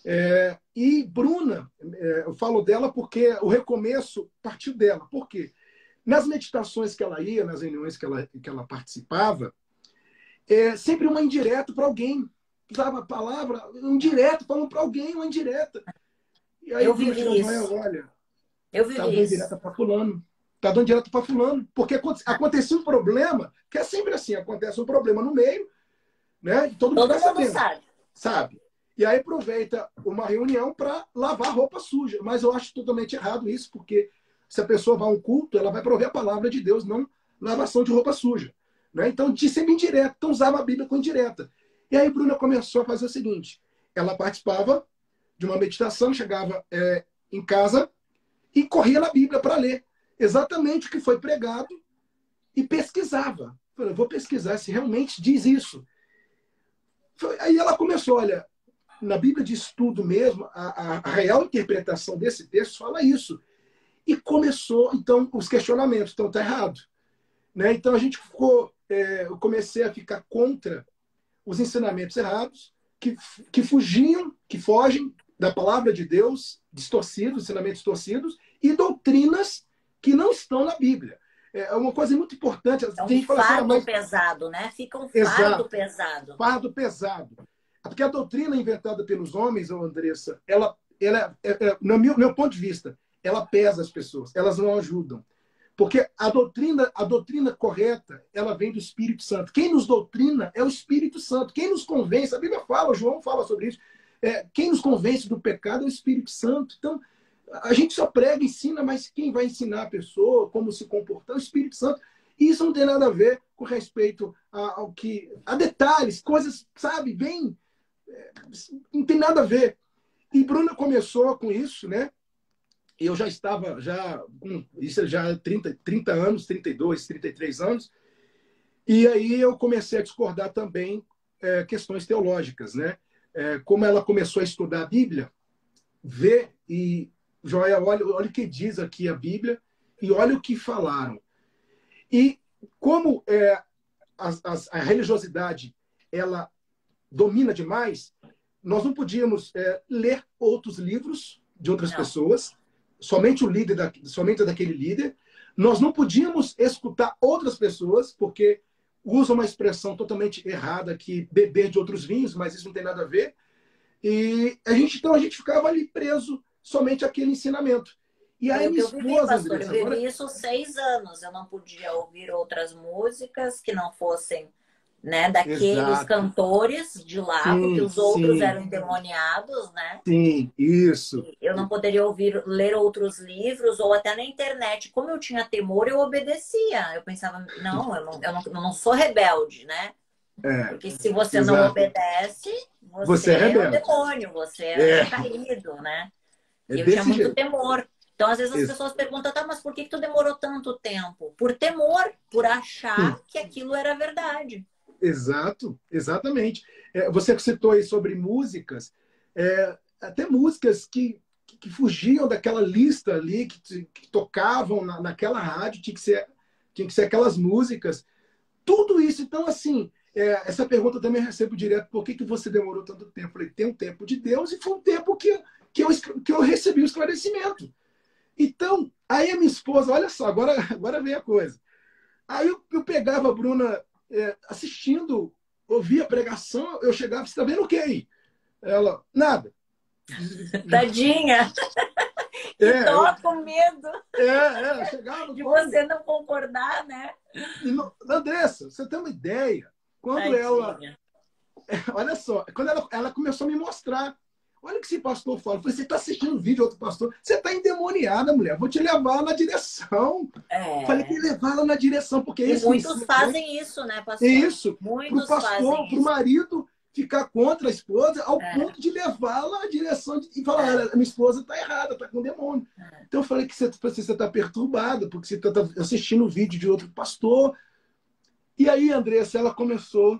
E Bruna, eu falo dela porque o recomeço partiu dela. Por quê? Nas meditações que ela ia, nas reuniões que ela participava, sempre uma indireta para alguém. Usava a palavra, um direto, falando para alguém, uma indireta. E aí Eu Bruna chegava, vivi Joel, isso. olha, Eu tá vivi dando isso. direta para fulano. Tá dando direta para fulano. Porque acontecia um problema, que é sempre assim, acontece um problema no meio, né? E todo mundo Todo fica mundo sabendo. sabe. Sabe? E aí aproveita uma reunião para lavar roupa suja. Mas eu acho totalmente errado isso, porque se a pessoa vai a um culto, ela vai para ouvir a palavra de Deus, não lavação de roupa suja. Né? Então, de ser indireta. Então, usava a Bíblia com indireta. E aí, Bruna começou a fazer o seguinte: ela participava de uma meditação, chegava em casa e corria na Bíblia para ler exatamente o que foi pregado e pesquisava. Falei, eu vou pesquisar se realmente diz isso. Aí ela começou, olha, na Bíblia de estudo mesmo, a real interpretação desse texto fala isso. E começou, então, os questionamentos. Então, está errado. Né? Então, eu comecei a ficar contra os ensinamentos errados, que fogem da palavra de Deus, distorcidos, ensinamentos distorcidos, e doutrinas que não estão na Bíblia. É uma coisa muito importante. É um Tem gente que fala assim, fardo pesado, né? Fica um fardo exato, pesado. fardo pesado. Porque a doutrina inventada pelos homens, Andressa, no meu ponto de vista, ela pesa as pessoas, elas não ajudam. Porque a doutrina correta, ela vem do Espírito Santo. Quem nos doutrina é o Espírito Santo. Quem nos convence, a Bíblia fala, João fala sobre isso, quem nos convence do pecado é o Espírito Santo. Então, a gente só prega, ensina, mas quem vai ensinar a pessoa como se comportar é o Espírito Santo. E isso não tem nada a ver com respeito a detalhes, coisas, sabe, bem... não tem nada a ver. E Bruna começou com isso, né? Eu já estava, isso já 30 anos, 32, 33 anos, e aí eu comecei a discordar também questões teológicas, né? Como ela começou a estudar a Bíblia, vê e, Joel, olha o que diz aqui a Bíblia e olha o que falaram. E como a religiosidade, ela domina demais, nós não podíamos ler outros livros de outras pessoas, somente somente daquele líder. Nós não podíamos escutar outras pessoas, porque usam uma expressão totalmente errada, que beber de outros vinhos, mas isso não tem nada a ver. E então a gente ficava ali preso somente àquele ensinamento. E aí minha esposa, pastor, eu vivi isso 6 anos. Eu não podia ouvir outras músicas que não fossem, né, daqueles cantores de lá, porque os outros eram endemoniados, né? Sim, isso. Eu não poderia ler outros livros ou até na internet. Como eu tinha temor, eu obedecia. Eu pensava, não, eu não sou rebelde, né? Porque se você não obedece, você é um demônio, você é caído, né? E eu tinha muito temor. Então, às vezes as pessoas perguntam, tá, mas por que tu demorou tanto tempo? Por temor, por achar que aquilo era verdade. Exato, exatamente. Você citou aí sobre músicas, até músicas que fugiam daquela lista ali, que tocavam naquela rádio, tinha que ser aquelas músicas. Tudo isso. Então, assim, essa pergunta eu também recebo direto, por que você demorou tanto tempo? Eu falei, tem um tempo de Deus e foi um tempo que eu recebi o esclarecimento. Então, aí a minha esposa, olha só, agora vem a coisa. Aí eu pegava a Bruna assistindo, ouvia a pregação, eu chegava, você está vendo o que aí? Ela, nada. Tadinha! Que dó, com medo. Chegava de você não concordar, né? Andressa, você tem uma ideia? Quando Tadinha. Olha só, quando ela começou a me mostrar, olha o que esse pastor fala. Eu falei, você está assistindo um vídeo de outro pastor? Você está endemoniada, mulher. Vou te levar na direção. Falei que levar ela na direção, porque e muitos fazem isso, né, pastor? Isso. Muitos para o pastor, para o marido ficar contra a esposa, ao ponto de levá-la na direção e falar, minha esposa está errada, está com demônio. Então eu falei que você está perturbada, porque você está assistindo o vídeo de outro pastor. E aí, Andressa, ela começou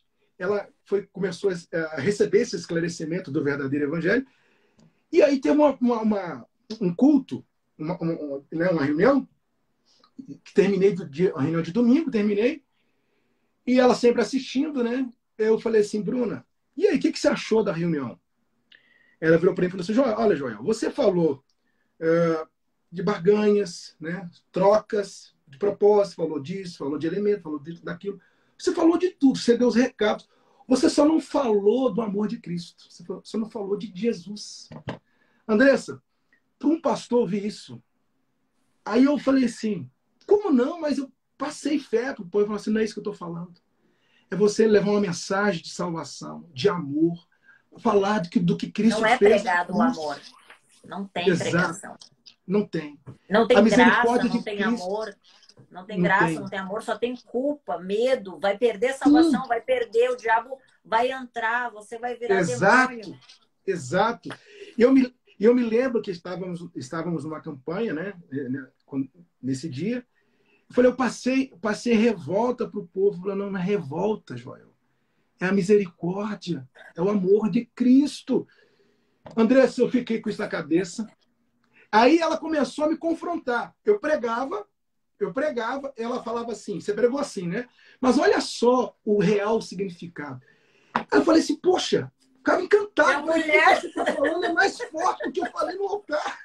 a receber esse esclarecimento do verdadeiro evangelho. E aí teve um culto, uma reunião, que terminei a reunião de domingo, terminei, e ela sempre assistindo, né? Eu falei assim, Bruna, e aí, o que você achou da reunião? Ela virou para mim e falou assim, olha, Joel, você falou de barganhas, né? Trocas de propósito, falou disso, falou de elemento, falou daquilo. Você falou de tudo, você deu os recados. Você só não falou do amor de Cristo. Você só não falou de Jesus. Andressa, para um pastor ouvir isso, aí eu falei assim, como não? Mas eu passei fé para o povo e falei assim, não é isso que eu estou falando. É você levar uma mensagem de salvação, de amor, falar do que Cristo fez. Não é pregado o amor. Não tem pregação. Não tem. Não tem graça, não tem amor. Não tem graça, não tem amor, só tem culpa, medo. Vai perder a salvação, vai perder, o diabo vai entrar, você vai virar demônio. Exato. E eu me lembro que estávamos numa campanha, né, nesse dia. Eu falei, eu passei revolta para o povo. Falei, não é revolta, Joel. É a misericórdia, é o amor de Cristo. Andressa, eu fiquei com isso na cabeça. Aí ela começou a me confrontar. Eu pregava, ela falava assim, você pregou assim, né? Mas olha só o real significado. Aí eu falei assim, poxa, ficava encantado. A mulher... O que você está falando é mais forte do que eu falei no altar.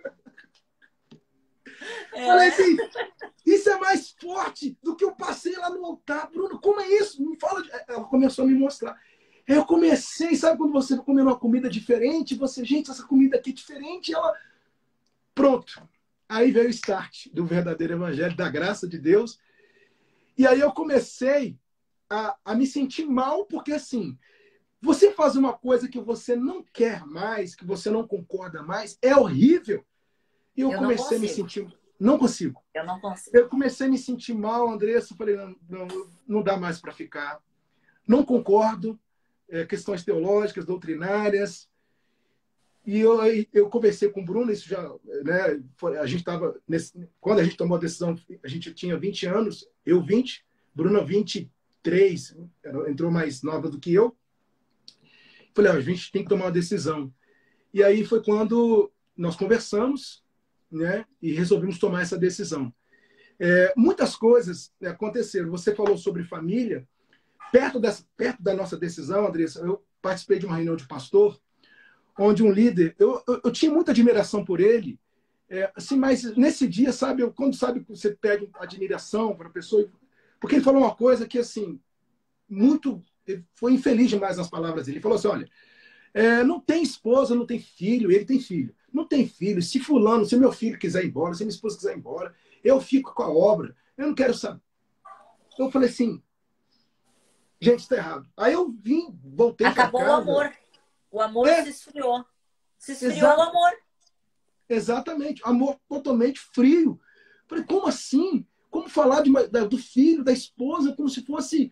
Falei assim, isso é mais forte do que eu passei lá no altar. Bruno, como é isso? Não fala de... Ela começou a me mostrar. Aí eu comecei, sabe quando você comendo uma comida diferente? Gente, essa comida aqui é diferente. Ela... Pronto. Aí veio o start do verdadeiro evangelho, da graça de Deus. E aí eu comecei a me sentir mal, porque assim, você faz uma coisa que você não quer mais, que você não concorda mais, é horrível. E eu Eu não comecei a me consigo. sentir... Não consigo. Eu não consigo. Eu comecei a me sentir mal, Andressa. Eu falei, não dá mais para ficar. Não concordo. Questões teológicas, doutrinárias. E eu conversei com o Bruno, isso já, né, a gente estava, quando a gente tomou a decisão, a gente tinha 20 anos, eu 20, Bruno 23, entrou mais nova do que eu. Falei, a gente tem que tomar uma decisão. E aí foi quando nós conversamos, né, e resolvemos tomar essa decisão. Muitas coisas aconteceram. Você falou sobre família. Perto da nossa decisão, Andressa, eu participei de uma reunião de pastor, onde um líder, eu tinha muita admiração por ele, assim, mas nesse dia, sabe, quando sabe que você pede admiração para a pessoa, porque ele falou uma coisa que, assim, ele foi infeliz demais nas palavras dele. Ele falou assim, olha, não tem esposa, não tem filho, ele tem filho. Não tem filho, se meu filho quiser ir embora, se minha esposa quiser ir embora, eu fico com a obra, eu não quero saber. Eu falei assim, gente, está errado. Aí eu voltei para Acabou o casa. amor. O amor se esfriou. Se esfriou o Exato. amor. Exatamente. Amor totalmente frio. Falei, como assim? Como falar do filho, da esposa, como se fosse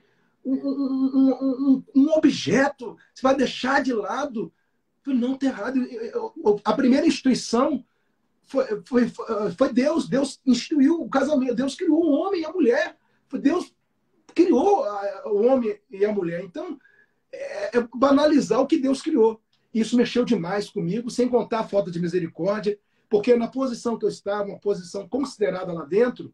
um objeto? Você vai deixar de lado? Falei, não, está errado. A primeira instituição foi Deus. Deus instituiu o casamento. Deus criou o homem e a mulher. Deus criou o homem e a mulher. Então, banalizar o que Deus criou. Isso mexeu demais comigo, sem contar a falta de misericórdia, porque na posição que eu estava, uma posição considerada lá dentro,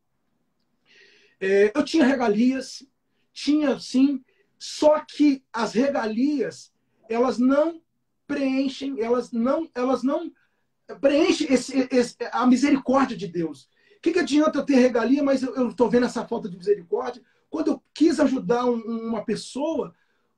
eu tinha regalias, tinha sim, só que as regalias, elas não preenchem, elas não preenchem a misericórdia de Deus. O que adianta eu ter regalia, mas eu estou vendo essa falta de misericórdia? Quando eu quis ajudar uma pessoa,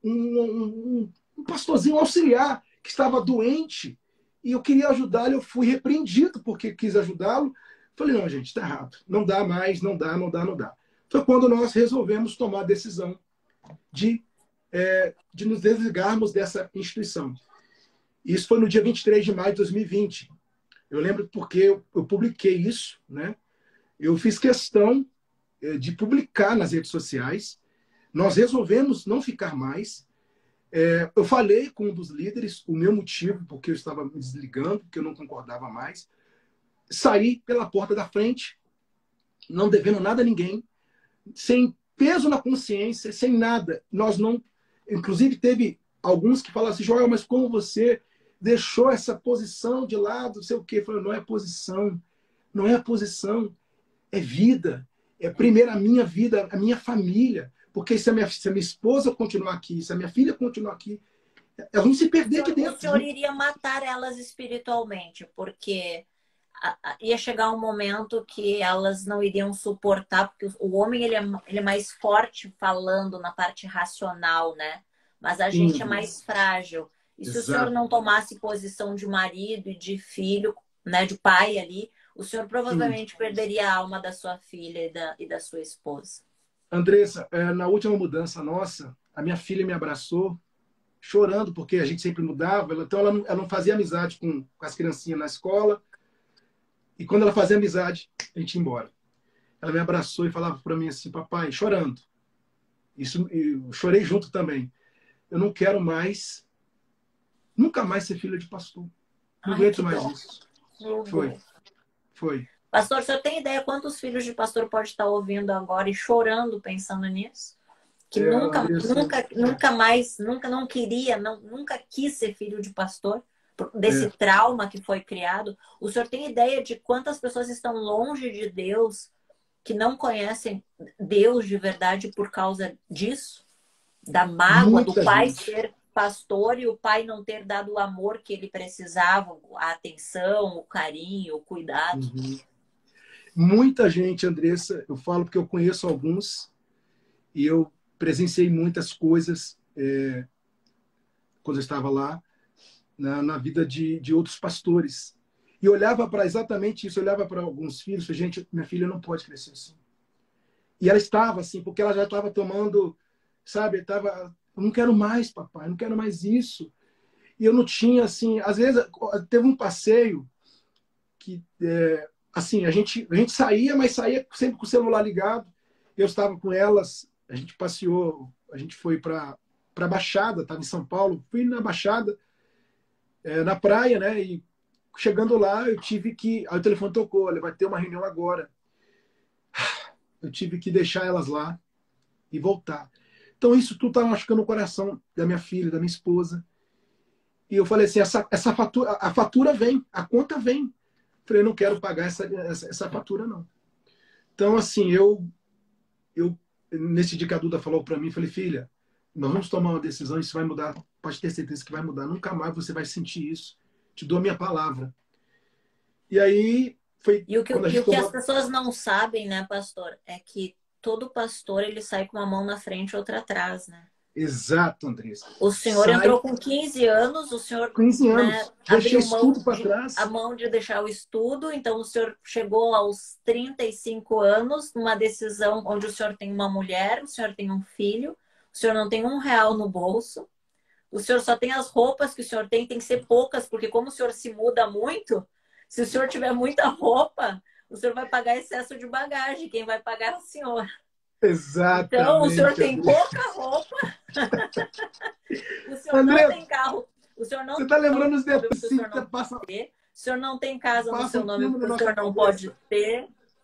um pastorzinho auxiliar que estava doente e eu queria ajudá-lo, eu fui repreendido porque quis ajudá-lo. Falei, não, gente, está errado. Não dá mais, não dá. Foi quando nós resolvemos tomar a decisão de nos desligarmos dessa instituição. Isso foi no dia 23 de maio de 2020. Eu lembro porque eu publiquei isso, né? Eu fiz questão de publicar nas redes sociais. Nós resolvemos não ficar mais. Eu falei com um dos líderes o meu motivo, porque eu estava me desligando, porque eu não concordava mais. Saí pela porta da frente, não devendo nada a ninguém, sem peso na consciência, sem nada. Nós não... Inclusive, teve alguns que falaram assim, Joel, mas como você deixou essa posição de lado, não sei o quê. Eu falei, não é posição, não é posição, é vida. É primeiro a minha vida, a minha família. Porque se a minha esposa continuar aqui, se a minha filha continuar aqui, elas vão se perder aqui dentro. O senhor iria matar elas espiritualmente, porque ia chegar um momento que elas não iriam suportar, porque o homem ele é mais forte falando na parte racional, né? Mas a gente é mais frágil. E se o senhor não tomasse posição de marido e de filho, né, de pai ali, o senhor provavelmente perderia a alma da sua filha e da sua esposa. Andressa, na última mudança nossa, a minha filha me abraçou, chorando, porque a gente sempre mudava. Então, ela não fazia amizade com as criancinhas na escola. E quando ela fazia amizade, a gente ia embora. Ela me abraçou e falava para mim assim, papai, chorando. Eu chorei junto também. Eu não quero mais, nunca mais ser filha de pastor. Não aguento mais isso. Foi. Pastor, o senhor tem ideia quantos filhos de pastor pode estar ouvindo agora e chorando pensando nisso? Que nunca mais, não queria, nunca quis ser filho de pastor, desse trauma que foi criado. O senhor tem ideia de quantas pessoas estão longe de Deus, que não conhecem Deus de verdade por causa disso? Da mágoa do pai ser pastor e o pai não ter dado o amor que ele precisava, a atenção, o carinho, o cuidado. Muita gente, Andressa, eu falo porque eu conheço alguns e eu presenciei muitas coisas quando eu estava lá, na vida de outros pastores. E olhava para exatamente isso, olhava para alguns filhos, falei, gente, minha filha não pode crescer assim. E ela estava assim, porque ela já estava tomando, sabe, estava, eu não quero mais, papai, eu não quero mais isso. E eu não tinha, assim, às vezes teve um passeio que, assim, a gente saía, mas saía sempre com o celular ligado. Eu estava com elas, a gente passeou, a gente foi para a Baixada, estava em São Paulo, fui na Baixada, na praia, né? E chegando lá, eu tive que. Aí o telefone tocou, olha, vai ter uma reunião agora. Eu tive que deixar elas lá e voltar. Então, isso tudo estava machucando o coração da minha filha, da minha esposa. E eu falei assim: essa fatura, a fatura vem, a conta vem. Eu falei, eu não quero pagar essa fatura, não. Então, assim, eu nesse dia que a Duda falou para mim, falei, filha, nós vamos tomar uma decisão, isso vai mudar, pode ter certeza que vai mudar. Nunca mais você vai sentir isso. Te dou a minha palavra. E aí foi E quando a e gente o que as tomou. pessoas não sabem, né, pastor, é que todo pastor ele sai com uma mão na frente e outra atrás, né? Exato, Andressa. O senhor Sai entrou com 15 anos, o senhor, 15 né, anos, deixei abriu isso tudo para a trás. mão de deixar o estudo, então o senhor chegou aos 35 anos numa decisão onde o senhor tem uma mulher, o senhor tem um filho, o senhor não tem R$ 1 no bolso, o senhor só tem as roupas que o senhor tem que ser poucas, porque como o senhor se muda muito, se o senhor tiver muita roupa, o senhor vai pagar excesso de bagagem, quem vai pagar é o senhor. Então, o senhor Exatamente, tem André. pouca roupa, o senhor não André, tem carro, o senhor não você tem está lembrando os automóvel detalhes porque o assim, senhor que não passa, ter, o senhor não tem casa no passa seu um nome filme na porque o nossa senhor não cabeça. pode ter,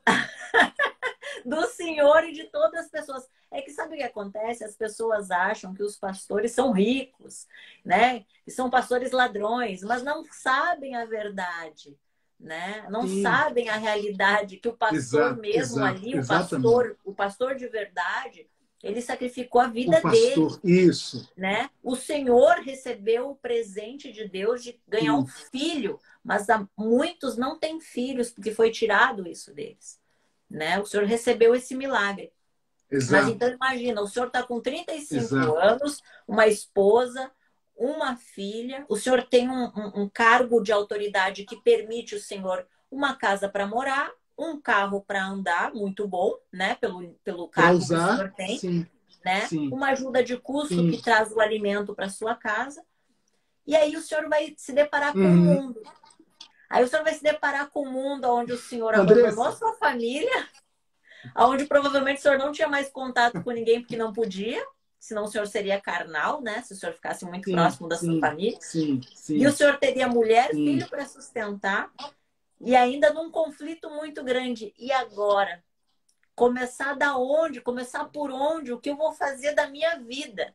do senhor e de todas as pessoas. É que sabe o que acontece? As pessoas acham que os pastores são ricos, né? Que são pastores ladrões, mas não sabem a verdade, né? Não Sim, sabem a realidade que o pastor exato, mesmo exato, ali, exatamente. o pastor de verdade, ele sacrificou a O vida dele, pastor, isso. né? O Senhor recebeu o presente de Deus de ganhar um Sim, filho, mas muitos não têm filhos porque foi tirado isso deles, né? O Senhor recebeu esse milagre. Mas então exato, imagina, o senhor está com 35 exato. anos, uma esposa, uma filha, o senhor tem um cargo de autoridade que permite o senhor uma casa para morar, um carro para andar, muito bom, né? Pelo Para cargo que o usar, senhor tem, sim, né? sim, Uma ajuda de custo que sim. traz o alimento para sua casa. E aí o senhor vai se deparar com o Uhum. mundo. Aí o senhor vai se deparar com o mundo onde o senhor abandonou a Andressa, sua família, onde provavelmente o senhor não tinha mais contato com ninguém porque não podia, senão o senhor seria carnal, né? Se o senhor ficasse muito sim, próximo da sua sim, família. sim, E o sim, senhor teria mulher, sim. filho para sustentar, e ainda num conflito muito grande. E agora? Começar da onde? Começar por onde? O que eu vou fazer da minha vida?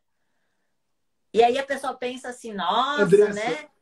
E aí a pessoa pensa assim, nossa, Andressa, né?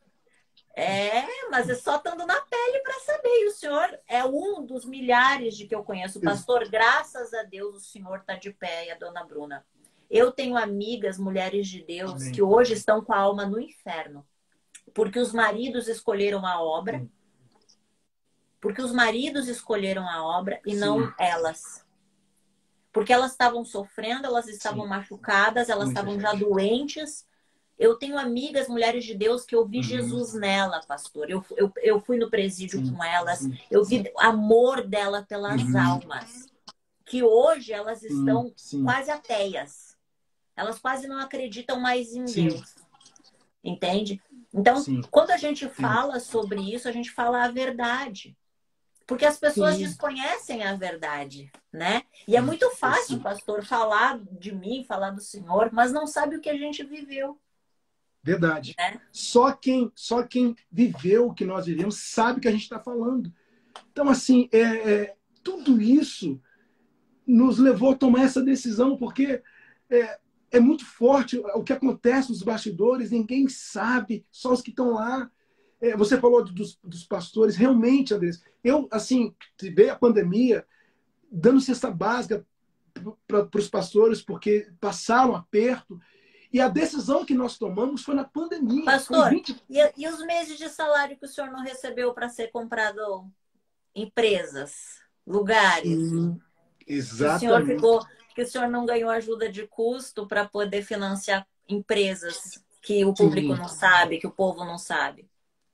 Mas é só estando na pele para saber. E o senhor é um dos milhares de que eu conheço. ex- Pastor, graças a Deus o senhor está de pé e a dona Bruna. Eu tenho amigas, mulheres de Deus, que amém. hoje estão com a alma no inferno. Porque os maridos escolheram a obra, Sim, porque os maridos escolheram a obra e sim, não elas. Porque elas estavam sofrendo, elas estavam sim. machucadas, elas Muita estavam já gente. doentes. Eu tenho amigas, mulheres de Deus, que eu vi Uhum. Jesus nela, pastor. Eu fui no presídio Sim, com elas, sim, eu vi o amor dela pelas uhum. almas. Que hoje elas Sim, estão sim, quase ateias. Elas quase não acreditam mais em sim, Deus. Entende? Então, sim, quando a gente sim, fala sobre isso, a gente fala a verdade. Porque as pessoas sim, desconhecem a verdade, né? E é muito fácil, sim. pastor, falar de mim, falar do Senhor, mas não sabe o que a gente viveu, Verdade. né? Só quem viveu o que nós vivemos sabe o que a gente está falando. Então, assim, tudo isso nos levou a tomar essa decisão, porque é, é muito forte o que acontece nos bastidores, ninguém sabe, só os que estão lá. Você falou dos pastores, realmente, Andrés, eu, assim, veio a pandemia, dando cesta básica para os pastores, porque passaram aperto, e a decisão que nós tomamos foi na pandemia, foi Pastor, 20. e os meses de salário que o senhor não recebeu para ser comprado empresas, lugares, Sim, que o senhor exatamente. ficou, que o senhor não ganhou ajuda de custo para poder financiar empresas que o público Sim, não sabe, que o povo não sabe.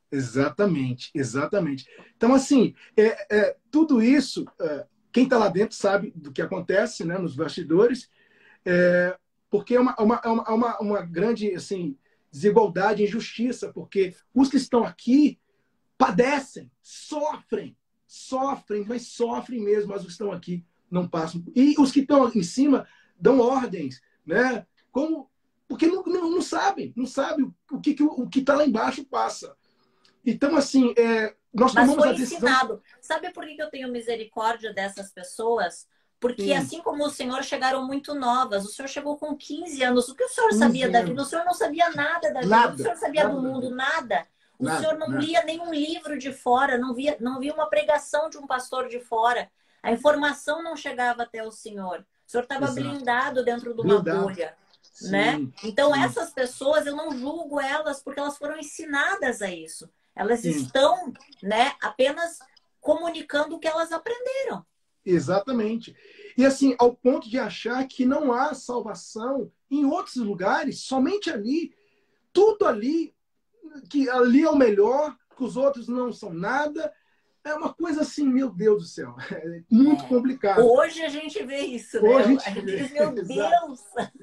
Exatamente, exatamente. Então, assim, tudo isso, quem está lá dentro sabe do que acontece, né, nos bastidores, porque é uma grande assim, desigualdade, injustiça, porque os que estão aqui padecem, sofrem, mas sofrem mesmo, mas os que estão aqui não passam. E os que estão em cima dão ordens, né? Como, porque não sabem, não sabem o que está lá embaixo passa. Então, assim, nós Mas tomamos foi a decisão. ensinado. Sabe por que eu tenho misericórdia dessas pessoas? Porque Sim, assim como o senhor chegaram muito novas, o senhor chegou com 15 anos. O que o senhor sabia 15 da vida? O anos. senhor não sabia nada da vida. O que o Nada, senhor sabia do nada da mundo? vida. Nada. O senhor Nada, não nada. lia nenhum livro de fora, não via uma pregação de um pastor de fora. A informação não chegava até o senhor. O senhor estava Exato. blindado dentro de uma Blindado. bolha, né? Sim, Então sim, essas pessoas eu não julgo elas porque elas foram ensinadas a isso. Elas sim. estão, né, apenas comunicando o que elas aprenderam. Exatamente. E assim, ao ponto de achar que não há salvação em outros lugares, somente ali, tudo ali, que ali é o melhor, que os outros não são nada. É uma coisa assim, meu Deus do céu, é muito É. complicado. Hoje a gente vê isso, né? Hoje a A gente gente vê, diz, meu exato. Deus!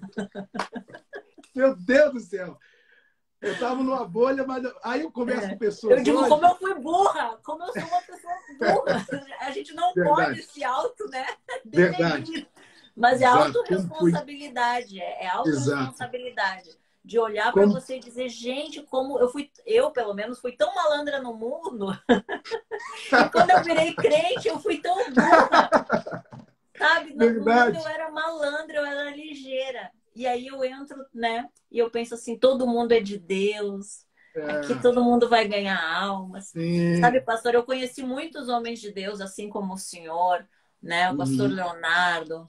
Meu Deus do céu. Eu estava numa bolha, mas aí eu converso com Eu pessoas digo, como hoje. eu fui burra, como eu sou uma pessoa burra. A gente não pode Verdade, se auto, né, verdade. denerir. Mas é Exato. Como fui. autorresponsabilidade, é Exato. autorresponsabilidade. De olhar para Como. você e dizer, gente, como eu pelo menos fui tão malandra no mundo, e quando eu virei crente, eu fui tão burra. Sabe, no mundo eu Verdade. era malandra, eu era ligeira. E aí eu entro, né? E eu penso assim, todo mundo é de Deus. Aqui É, todo mundo vai ganhar almas. sim. Sabe, pastor, eu conheci muitos homens de Deus, assim como o senhor, né? O pastor Uhum. Leonardo,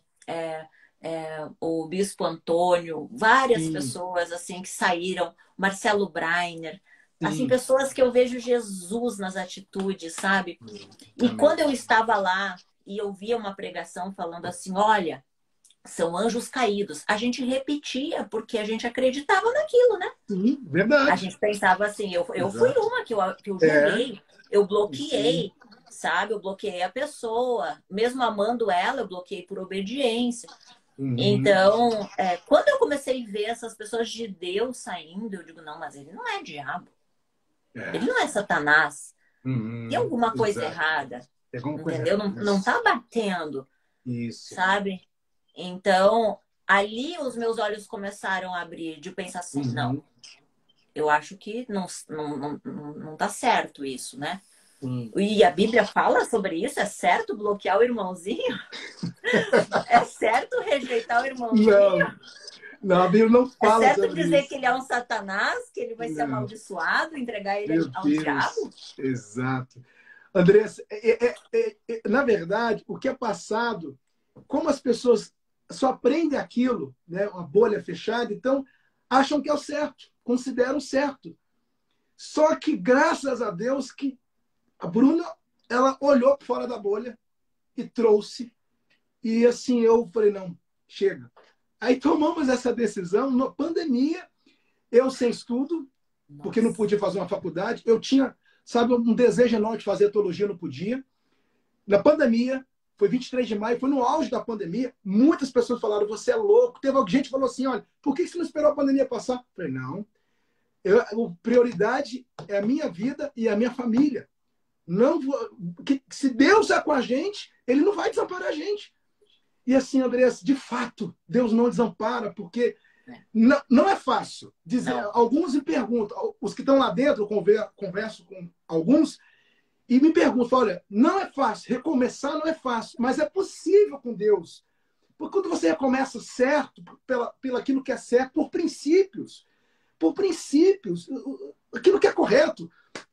o bispo Antônio, várias Sim, pessoas assim que saíram, Marcelo Breiner, assim, sim. pessoas que eu vejo Jesus nas atitudes, sabe? E Amém. quando eu estava lá e eu via uma pregação falando assim, olha, são anjos caídos, a gente repetia porque a gente acreditava naquilo, né? Sim, A verdade. gente pensava assim, eu fui Exato. uma que eu É, julguei, eu sim. bloqueei, sabe? Eu bloqueei a pessoa, mesmo amando ela, eu bloqueei por obediência. Uhum. Então, quando eu comecei a ver essas pessoas de Deus saindo, eu digo, não, mas ele não é diabo, ele É. não é Satanás, tem Uhum. alguma coisa Exato. errada, É alguma coisa entendeu? errada. Não Isso. tá batendo, Isso. sabe? Então, ali os meus olhos começaram a abrir, de pensar assim, não, Uhum. eu acho que não tá certo isso, né? Sim. E a Bíblia fala sobre isso? É certo bloquear o irmãozinho? É certo rejeitar o Não, irmãozinho? não, a Bíblia não É fala certo sobre dizer isso. que ele é um satanás, que ele vai ser Não, amaldiçoado, entregar ele meu ao Deus. diabo? Exato. Andressa, na verdade, o que é passado, como as pessoas só aprendem aquilo, né, uma bolha fechada, então acham que é o certo, consideram certo. Só que graças a Deus que a Bruna, ela olhou fora da bolha e trouxe. E assim eu falei, não, chega. Aí tomamos essa decisão na pandemia, eu sem estudo, porque não Nossa. podia fazer uma faculdade, eu tinha, sabe, um desejo enorme de fazer teologia, não podia. Na pandemia, foi 23 de maio, foi no auge da pandemia, muitas pessoas falaram, você é louco. Teve gente que falou assim, olha, por que você não esperou a pandemia passar? Eu falei, não, a prioridade é a minha vida e a minha família. Não se Deus é com a gente, ele não vai desamparar a gente. E assim, Andrés, de fato, Deus não desampara, porque É. não é fácil. Não. Alguns me perguntam, os que estão lá dentro, eu converso com alguns, e me perguntam, olha, não é fácil, recomeçar não é fácil, mas é possível com Deus. Porque quando você recomeça certo, pelo aquilo que é certo, por princípios, aquilo que é correto,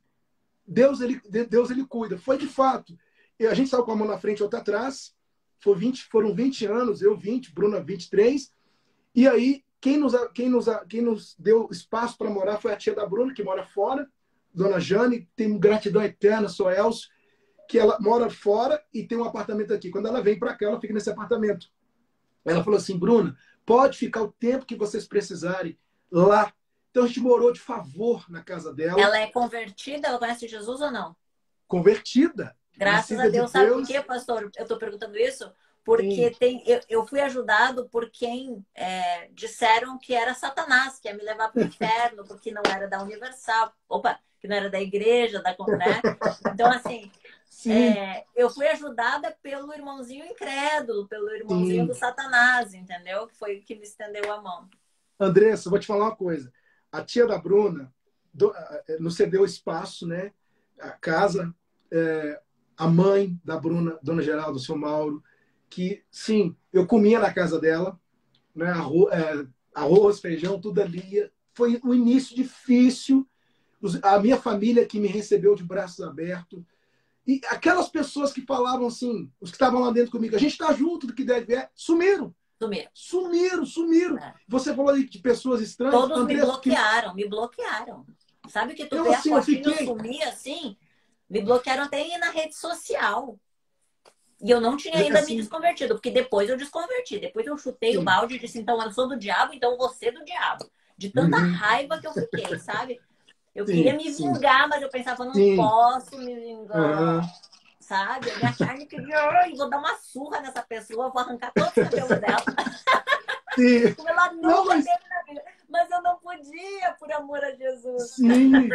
Deus ele cuida. Foi de fato. E a gente saiu com a mão na frente e outra atrás. Foram 20 anos, eu 20, Bruna 23. E aí, quem nos deu espaço para morar foi a tia da Bruna, que mora fora. Dona Jane, tem gratidão eterna, sou Elcio, que ela mora fora e tem um apartamento aqui. Quando ela vem para cá, ela fica nesse apartamento. Ela falou assim, Bruna, pode ficar o tempo que vocês precisarem lá. Então a gente morou de favor na casa dela. Ela é convertida? Ela conhece Jesus ou não? Convertida. Graças a Nascida de Deus. Sabe por Deus. quê, pastor? Eu estou perguntando isso Sim. porque eu fui ajudado por quem disseram que era Satanás, que ia me levar para o inferno, porque não era da Universal. Opa, que não era da igreja, né? Então, assim, Sim, eu fui ajudada pelo irmãozinho incrédulo, pelo irmãozinho do sim. Satanás, entendeu? Que foi o que me estendeu a mão. Andressa, vou te falar uma coisa. A tia da Bruna nos cedeu espaço, né? A casa, a mãe da Bruna, Dona Geralda, o seu Mauro, que, sim, eu comia na casa dela, né? Arroz, feijão, tudo ali. Foi um início difícil. A minha família que me recebeu de braços abertos. E aquelas pessoas que falavam assim, os que estavam lá dentro comigo, a gente está junto do que deve é, sumiram. Sumiram. Sumiram, sumiram. É. Você falou aí de pessoas estranhas. Todos me André, bloquearam, me bloquearam. Sabe que tu eu vê a assim, eu fotinho fiquei. sumir assim? Me bloquearam até na rede social. E eu não tinha ainda me Assim, desconvertido, porque depois eu desconverti. Depois eu chutei o sim. balde e disse, então eu sou do diabo, então você é do diabo. De tanta Uhum. raiva que eu fiquei, sabe? Eu queria Sim, me sim, vingar, mas eu pensava, não sim. posso me vingar. Uhum. Sabe? A minha carne queria, "Ai, vou dar uma surra nessa pessoa, vou arrancar todos os cabelos dela, Sim. como ela Não, nunca mas teve na vida. Mas eu não podia, por amor a Jesus. sim.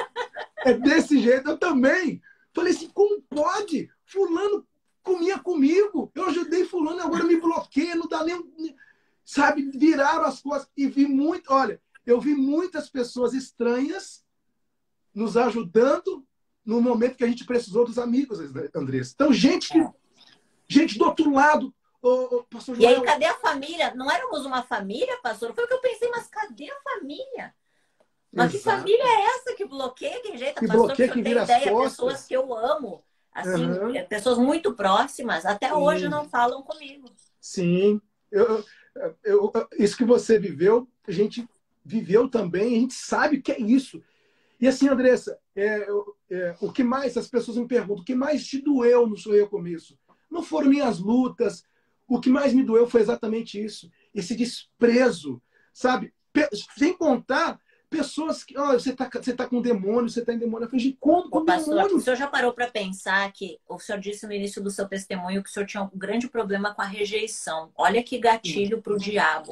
É desse jeito. Eu também. Falei assim, como pode? Fulano comia comigo. Eu ajudei fulano, agora me bloqueia, não dá nem. Sabe, viraram as costas. E vi muito. Olha, eu vi muitas pessoas estranhas nos ajudando no momento que a gente precisou dos amigos, Andressa. Então, gente do outro lado. Pastor E aí, Joel. cadê a família? Não éramos uma família, pastor? Foi o que eu pensei, mas cadê a família? Mas que família Exato. é essa que bloqueia, que rejeita? Que Pastor, para o bloqueia, senhor que ter vira as ideia, pessoas costas. que eu amo, assim, Uhum. pessoas muito próximas, até hoje Sim, não falam comigo. sim. Isso que você viveu, a gente viveu também, a gente sabe que é isso. E assim, Andressa, o que mais, as pessoas me perguntam, o que mais te doeu no seu recomeço? Não foram minhas lutas, o que mais me doeu foi exatamente isso, esse desprezo, sabe? Sem contar pessoas que, oh, você tá com demônio, você tá em demônio. Eu falei, gente, como Ô, com pastor, o demônio? senhor já parou para pensar que o senhor disse no início do seu testemunho que o senhor tinha um grande problema com a rejeição. Olha que Sim. gatilho para o diabo.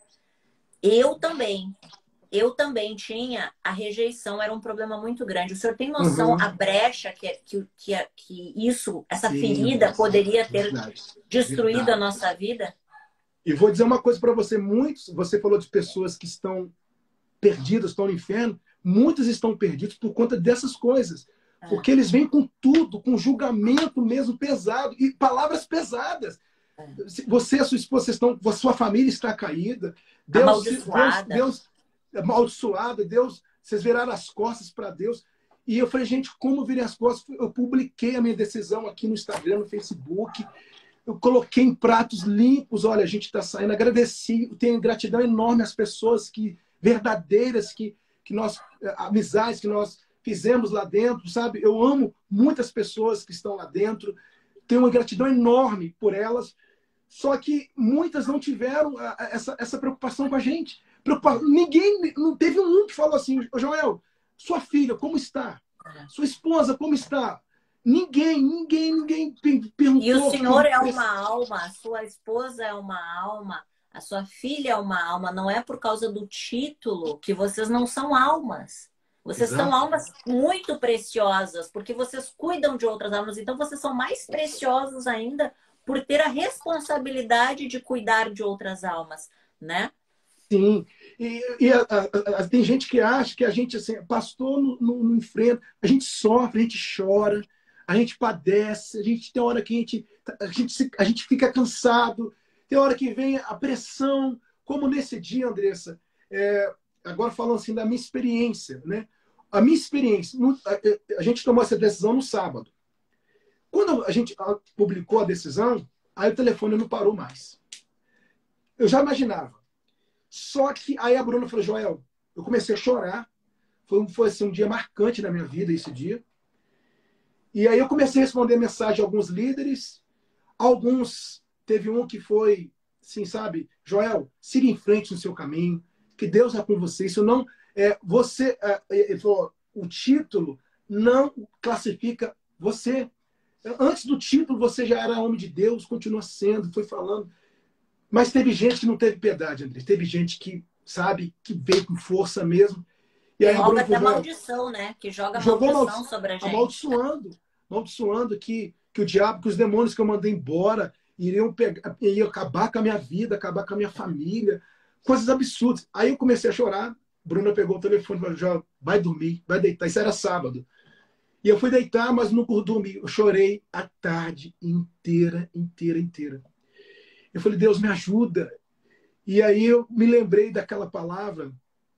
Eu também. Eu também tinha a rejeição, era um problema muito grande. O senhor tem noção Uhum. a brecha que isso, essa Sim, ferida Andressa, poderia ter verdade, destruído a verdade. nossa vida? E vou dizer uma coisa para você, muitos, você falou de pessoas que estão perdidas, estão no inferno, muitos estão perdidos por conta dessas coisas. É, Porque eles vêm com tudo, com julgamento mesmo pesado e palavras pesadas. é. Você e a sua esposa, sua família está caída. Amaldiçoada. Deus amaldiçoado, Deus, vocês viraram as costas para Deus. E eu falei, gente, como virei as costas? Eu publiquei a minha decisão aqui no Instagram, no Facebook. Eu coloquei em pratos limpos. Olha, a gente está saindo. Agradeci, tenho gratidão enorme às pessoas verdadeiras que nós, amizades que nós fizemos lá dentro, sabe? Eu amo muitas pessoas que estão lá dentro. Tenho uma gratidão enorme por elas. Só que muitas não tiveram essa preocupação com a gente. Ninguém, não teve um que falou assim, Joel, sua filha, como está? Sua esposa, como está? Ninguém E o perguntou senhor é uma alma, a sua esposa é uma alma, a sua filha é uma alma. Não é por causa do título que vocês não são almas. Vocês são Exato. almas muito preciosas, porque vocês cuidam de outras almas. Então, vocês são mais preciosos ainda por ter a responsabilidade de cuidar de outras almas, né? Sim. Tem gente que acha que a gente, assim, pastor não enfrenta. A gente sofre, a gente chora, a gente padece, a gente tem hora que a gente fica cansado, tem hora que vem a pressão, como nesse dia, Andressa. Agora falando assim da minha experiência, né? A minha experiência, a gente tomou essa decisão no sábado. Quando a gente publicou a decisão, aí o telefone não parou mais. Eu já imaginava. Só que aí a Bruna falou, Joel, eu comecei a chorar. Foi assim, um dia marcante na minha vida, esse dia. E aí eu comecei a responder mensagem a alguns líderes. Teve um que foi, assim, sabe, Joel, siga em frente no seu caminho, que Deus é com você. Isso não, Ele falou, o título não classifica você. Antes do título, você já era homem de Deus, continua sendo, foi falando. Mas teve gente que não teve piedade, André. Teve gente que, sabe, que veio com força mesmo. E Tem aí a logo Bruna até falou, maldição, né? Que joga jogou maldição sobre a gente. amaldiçoando que o diabo, que os demônios que eu mandei embora iriam acabar com a minha vida, acabar com a minha família, coisas absurdas. Aí eu comecei a chorar, Bruna pegou o telefone e falou, já vai dormir, vai deitar. Isso era sábado. E eu fui deitar, mas não dormi. Eu chorei a tarde inteira, inteira, inteira. Eu falei, Deus, me ajuda. E aí eu me lembrei daquela palavra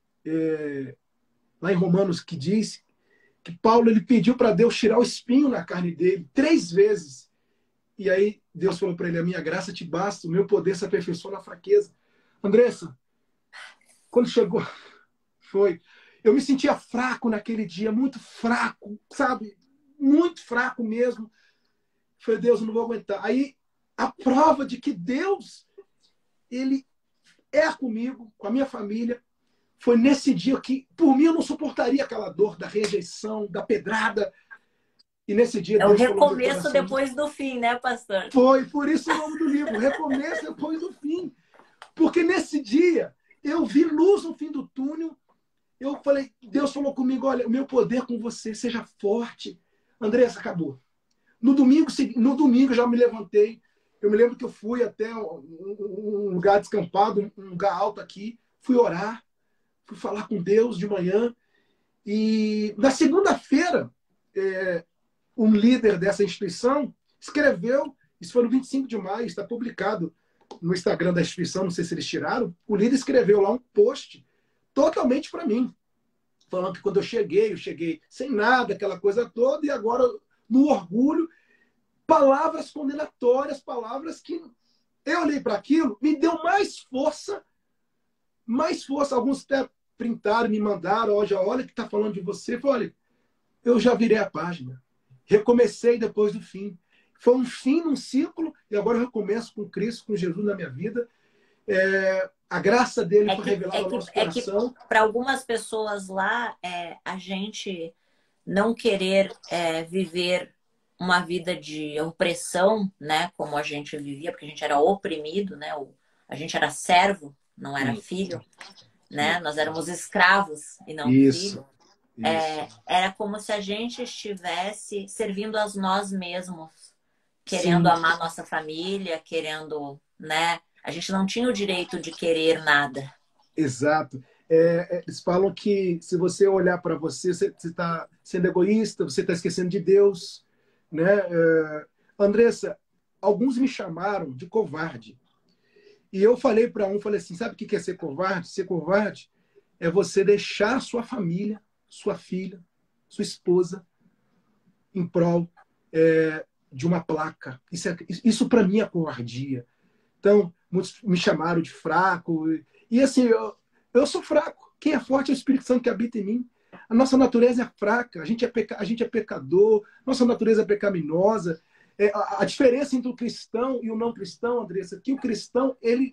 lá em Romanos que diz que Paulo ele pediu para Deus tirar o espinho na carne dele 3 vezes. E aí Deus falou para ele, a minha graça te basta, o meu poder se aperfeiçoa na fraqueza. Andressa, quando chegou, foi. Eu me sentia fraco naquele dia, muito fraco, sabe? Muito fraco mesmo. Falei, Deus, eu não vou aguentar. Aí a prova de que Deus, ele é comigo, com a minha família, foi nesse dia que, por mim, eu não suportaria aquela dor da rejeição, da pedrada. E nesse dia É o Deus falou no meu recomeço coração. depois do fim, né, pastor? Foi, por isso o nome do livro, Recomeço depois do fim. Porque nesse dia eu vi luz no fim do túnel. Eu falei, Deus falou comigo, olha, o meu poder com você, seja forte. Andressa, acabou. No domingo já me levantei. Eu me lembro que eu fui até um lugar descampado, um lugar alto aqui. Fui orar, fui falar com Deus de manhã. E na segunda-feira, um líder dessa instituição escreveu, isso foi no 25 de maio, está publicado no Instagram da instituição, não sei se eles tiraram, o líder escreveu lá um post totalmente para mim, falando que quando eu cheguei sem nada, aquela coisa toda, e agora, no orgulho, palavras condenatórias, palavras que eu olhei para aquilo, me deu mais força. Alguns até printaram, me mandaram, olha que está falando de você. Eu falei, olha, eu já virei a página. Recomecei depois do fim. Foi um fim num ciclo e agora eu recomeço com Cristo, com Jesus na minha vida. A graça dele foi revelada ao nosso coração. Para algumas pessoas lá, a gente não querer viver uma vida de opressão, né, como a gente vivia, porque a gente era oprimido, né, a gente era servo, não era filho, né, nós éramos escravos e não filho. Era como se a gente estivesse servindo a nós mesmos, querendo amar nossa família, querendo, né, a gente não tinha o direito de querer nada. Exato. Eles falam que se você olhar para você está sendo egoísta, você está esquecendo de Deus, né? Andressa, alguns me chamaram de covarde. E eu falei para falei assim, sabe o que é ser covarde? Ser covarde é você deixar sua família, sua filha, sua esposa em prol de uma placa. Isso para mim é covardia. Então, muitos me chamaram de fraco. E assim, eu sou fraco. Quem é forte é o Espírito Santo que habita em mim. A nossa natureza é fraca, a gente é pecador, nossa natureza é pecaminosa. A diferença entre o cristão e o não cristão, Andressa, é que o cristão ele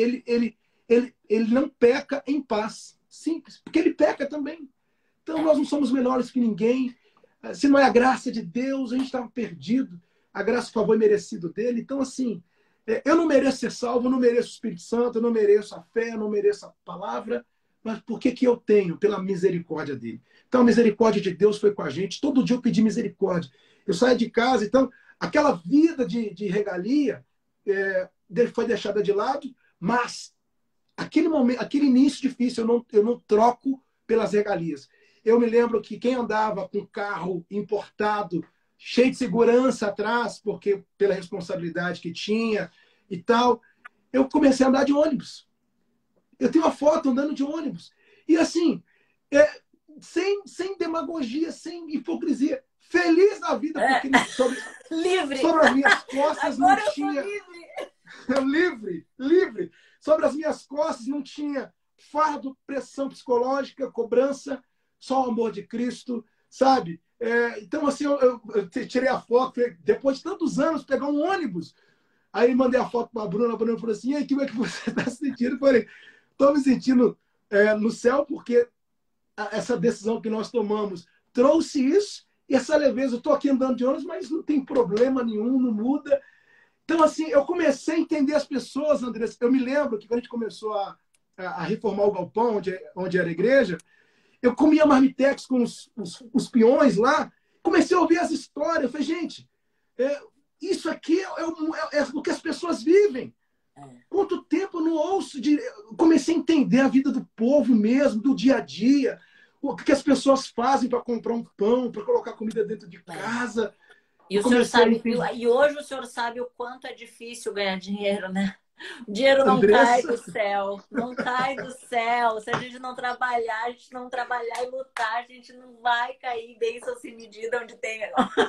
não peca em paz. Simples, porque ele peca também. Então nós não somos melhores que ninguém. Se não é a graça de Deus, a gente estava perdido. A graça, o favor é merecido dele. Então, assim, eu não mereço ser salvo, eu não mereço o Espírito Santo, eu não mereço a fé, eu não mereço a palavra. Mas por que eu tenho? Pela misericórdia dele. Então, a misericórdia de Deus foi com a gente. Todo dia eu pedi misericórdia. Eu saía de casa, então, aquela vida de regalia foi deixada de lado, mas aquele momento, aquele início difícil, eu não troco pelas regalias. Eu me lembro que quem andava com carro importado, cheio de segurança atrás, porque pela responsabilidade que tinha e tal, eu comecei a andar de ônibus. Eu tenho uma foto andando de ônibus. E assim, sem demagogia, sem hipocrisia. Feliz da vida, porque livre. Sobre as minhas costas agora não tinha... livre. livre. Sobre as minhas costas não tinha fardo, pressão psicológica, cobrança, só o amor de Cristo, sabe? Então, assim, eu tirei a foto, depois de tantos anos, pegar um ônibus. Aí mandei a foto para a Bruna falou assim, e aí, como é que você está se sentindo? Eu falei, estou me sentindo no céu porque essa decisão que nós tomamos trouxe isso, e essa leveza. Eu estou aqui andando de ônibus, mas não tem problema nenhum, não muda. Então, assim, eu comecei a entender as pessoas, Andressa. Eu me lembro que quando a gente começou a reformar o galpão, onde era a igreja, eu comia marmitex com os peões lá, comecei a ouvir as histórias. Eu falei, gente, isso aqui é o que as pessoas vivem. Quanto tempo eu não ouço? Comecei a entender a vida do povo mesmo, do dia a dia, o que as pessoas fazem para comprar um pão, para colocar comida dentro de casa. E, o senhor sabe, e hoje o senhor sabe o quanto é difícil ganhar dinheiro, né? O dinheiro não cai do céu, não cai do céu. Se a gente não trabalhar, a gente não trabalhar e lutar, a gente não vai cair bênção sem medida onde tem.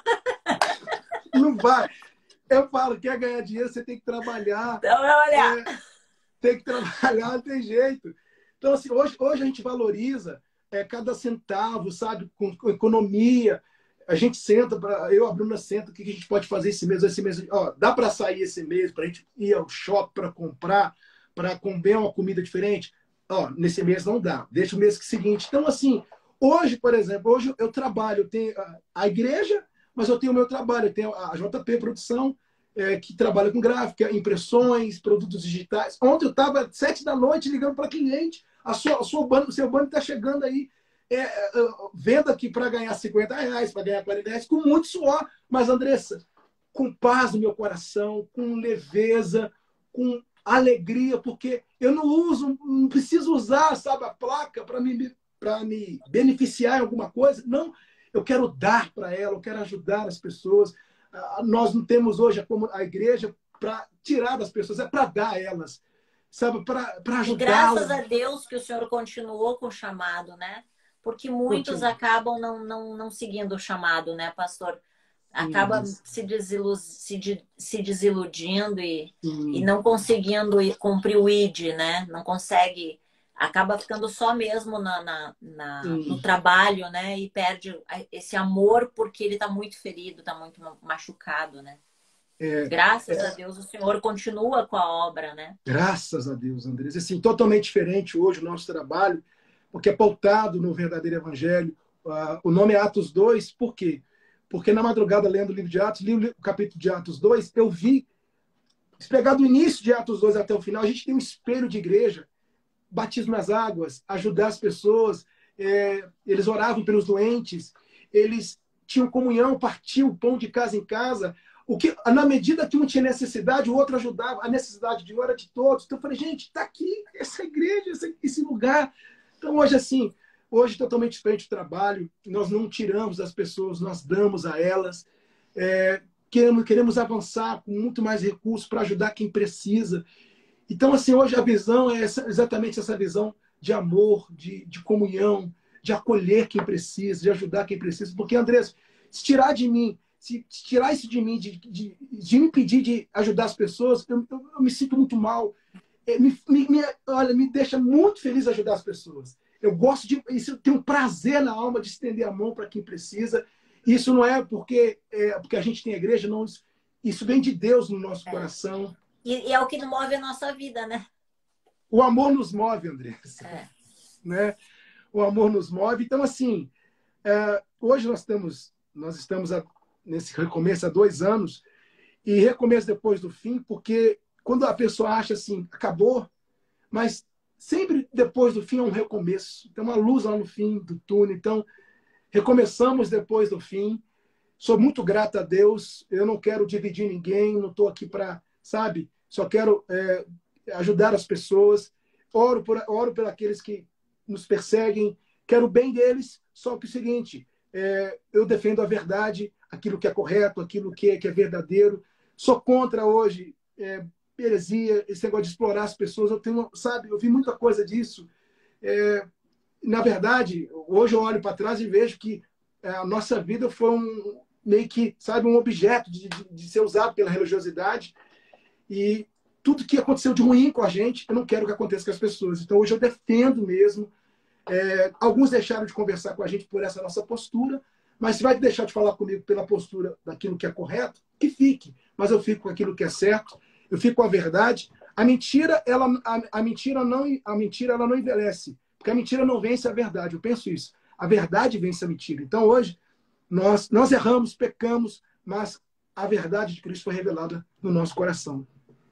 Não vai. Eu falo, quer ganhar dinheiro, você tem que trabalhar. Então, olha. Tem que trabalhar, não tem jeito. Então, assim, hoje a gente valoriza cada centavo, sabe? Com economia. A gente senta, a Bruna senta, o que a gente pode fazer esse mês? Ó, dá para sair esse mês, para a gente ir ao shopping para comprar, para comer uma comida diferente? Ó, nesse mês não dá, deixa o mês seguinte. Então, assim, hoje, por exemplo, hoje eu trabalho, eu tenho a igreja, mas eu tenho o meu trabalho, eu tenho a JP Produção, que trabalha com gráfica, impressões, produtos digitais. Ontem eu estava às 7 da noite ligando para cliente, o seu banco está chegando aí, venda aqui para ganhar R$50, para ganhar R$40, com muito suor. Mas, Andressa, com paz no meu coração, com leveza, com alegria, porque eu não preciso usar, sabe, a placa para me beneficiar em alguma coisa. Não, eu quero dar para ela, eu quero ajudar as pessoas. Nós não temos hoje a igreja para tirar das pessoas, é para dar a elas, sabe, para ajudá-las. E graças a Deus que o senhor continuou com o chamado, né? Porque muitos acabam não seguindo o chamado, né, pastor? Acaba se desiludindo e não conseguindo cumprir o ID, né? Não consegue, acaba ficando só mesmo no trabalho, né? E perde esse amor porque ele está muito ferido, está muito machucado, né? Graças a Deus o senhor continua com a obra, né? Graças a Deus, Andrés. Assim, totalmente diferente hoje o nosso trabalho, porque é pautado no verdadeiro evangelho. O nome é Atos 2, por quê? Porque na madrugada, lendo o livro de Atos, li o capítulo de Atos 2, eu vi, se pegar do início de Atos 2 até o final, a gente tem um espelho de igreja, batismo nas águas, ajudar as pessoas, eles oravam pelos doentes, eles tinham comunhão, partiam o pão de casa em casa, na medida que um tinha necessidade, o outro ajudava, a necessidade de um era de todos. Então eu falei, gente, está aqui essa igreja, esse lugar. Então hoje, assim, hoje totalmente diferente o trabalho, nós não tiramos das pessoas, nós damos a elas. Queremos avançar com muito mais recursos para ajudar quem precisa. Então, assim, hoje a visão é exatamente essa visão de amor, de comunhão, de acolher quem precisa, de ajudar quem precisa. Porque, Andrés, se tirar isso de mim, de me impedir de ajudar as pessoas, eu me sinto muito mal. Olha, me deixa muito feliz ajudar as pessoas. Eu gosto eu tenho um prazer na alma de estender a mão para quem precisa. Isso não é porque a gente tem a igreja, não. Isso vem de Deus no nosso coração. E é o que move a nossa vida, né? O amor nos move, Andressa. Né? O amor nos move. Então, assim, hoje nós estamos nesse recomeço há 2 anos, e recomeço depois do fim, porque quando a pessoa acha assim, acabou, mas sempre depois do fim é um recomeço. Tem uma luz lá no fim do túnel. Então, recomeçamos depois do fim. Sou muito grato a Deus. Eu não quero dividir ninguém, não estou aqui para, sabe? Só quero ajudar as pessoas. Oro por aqueles que nos perseguem. Quero o bem deles. Só que é o seguinte, eu defendo a verdade, aquilo que é correto, aquilo que é verdadeiro. Sou contra hoje heresia, esse negócio de explorar as pessoas. Eu vi muita coisa disso. Na verdade, hoje eu olho para trás e vejo que a nossa vida foi meio que, sabe, um objeto de ser usado pela religiosidade. E tudo que aconteceu de ruim com a gente, eu não quero que aconteça com as pessoas. Então, hoje eu defendo mesmo. Alguns deixaram de conversar com a gente por essa nossa postura, mas se vai deixar de falar comigo pela postura daquilo que é correto, que fique. Mas eu fico com aquilo que é certo, eu fico com a verdade. A mentira ela não envelhece. Porque a mentira não vence a verdade. Eu penso isso. A verdade vence a mentira. Então, hoje, nós erramos, pecamos, mas a verdade de Cristo foi revelada no nosso coração.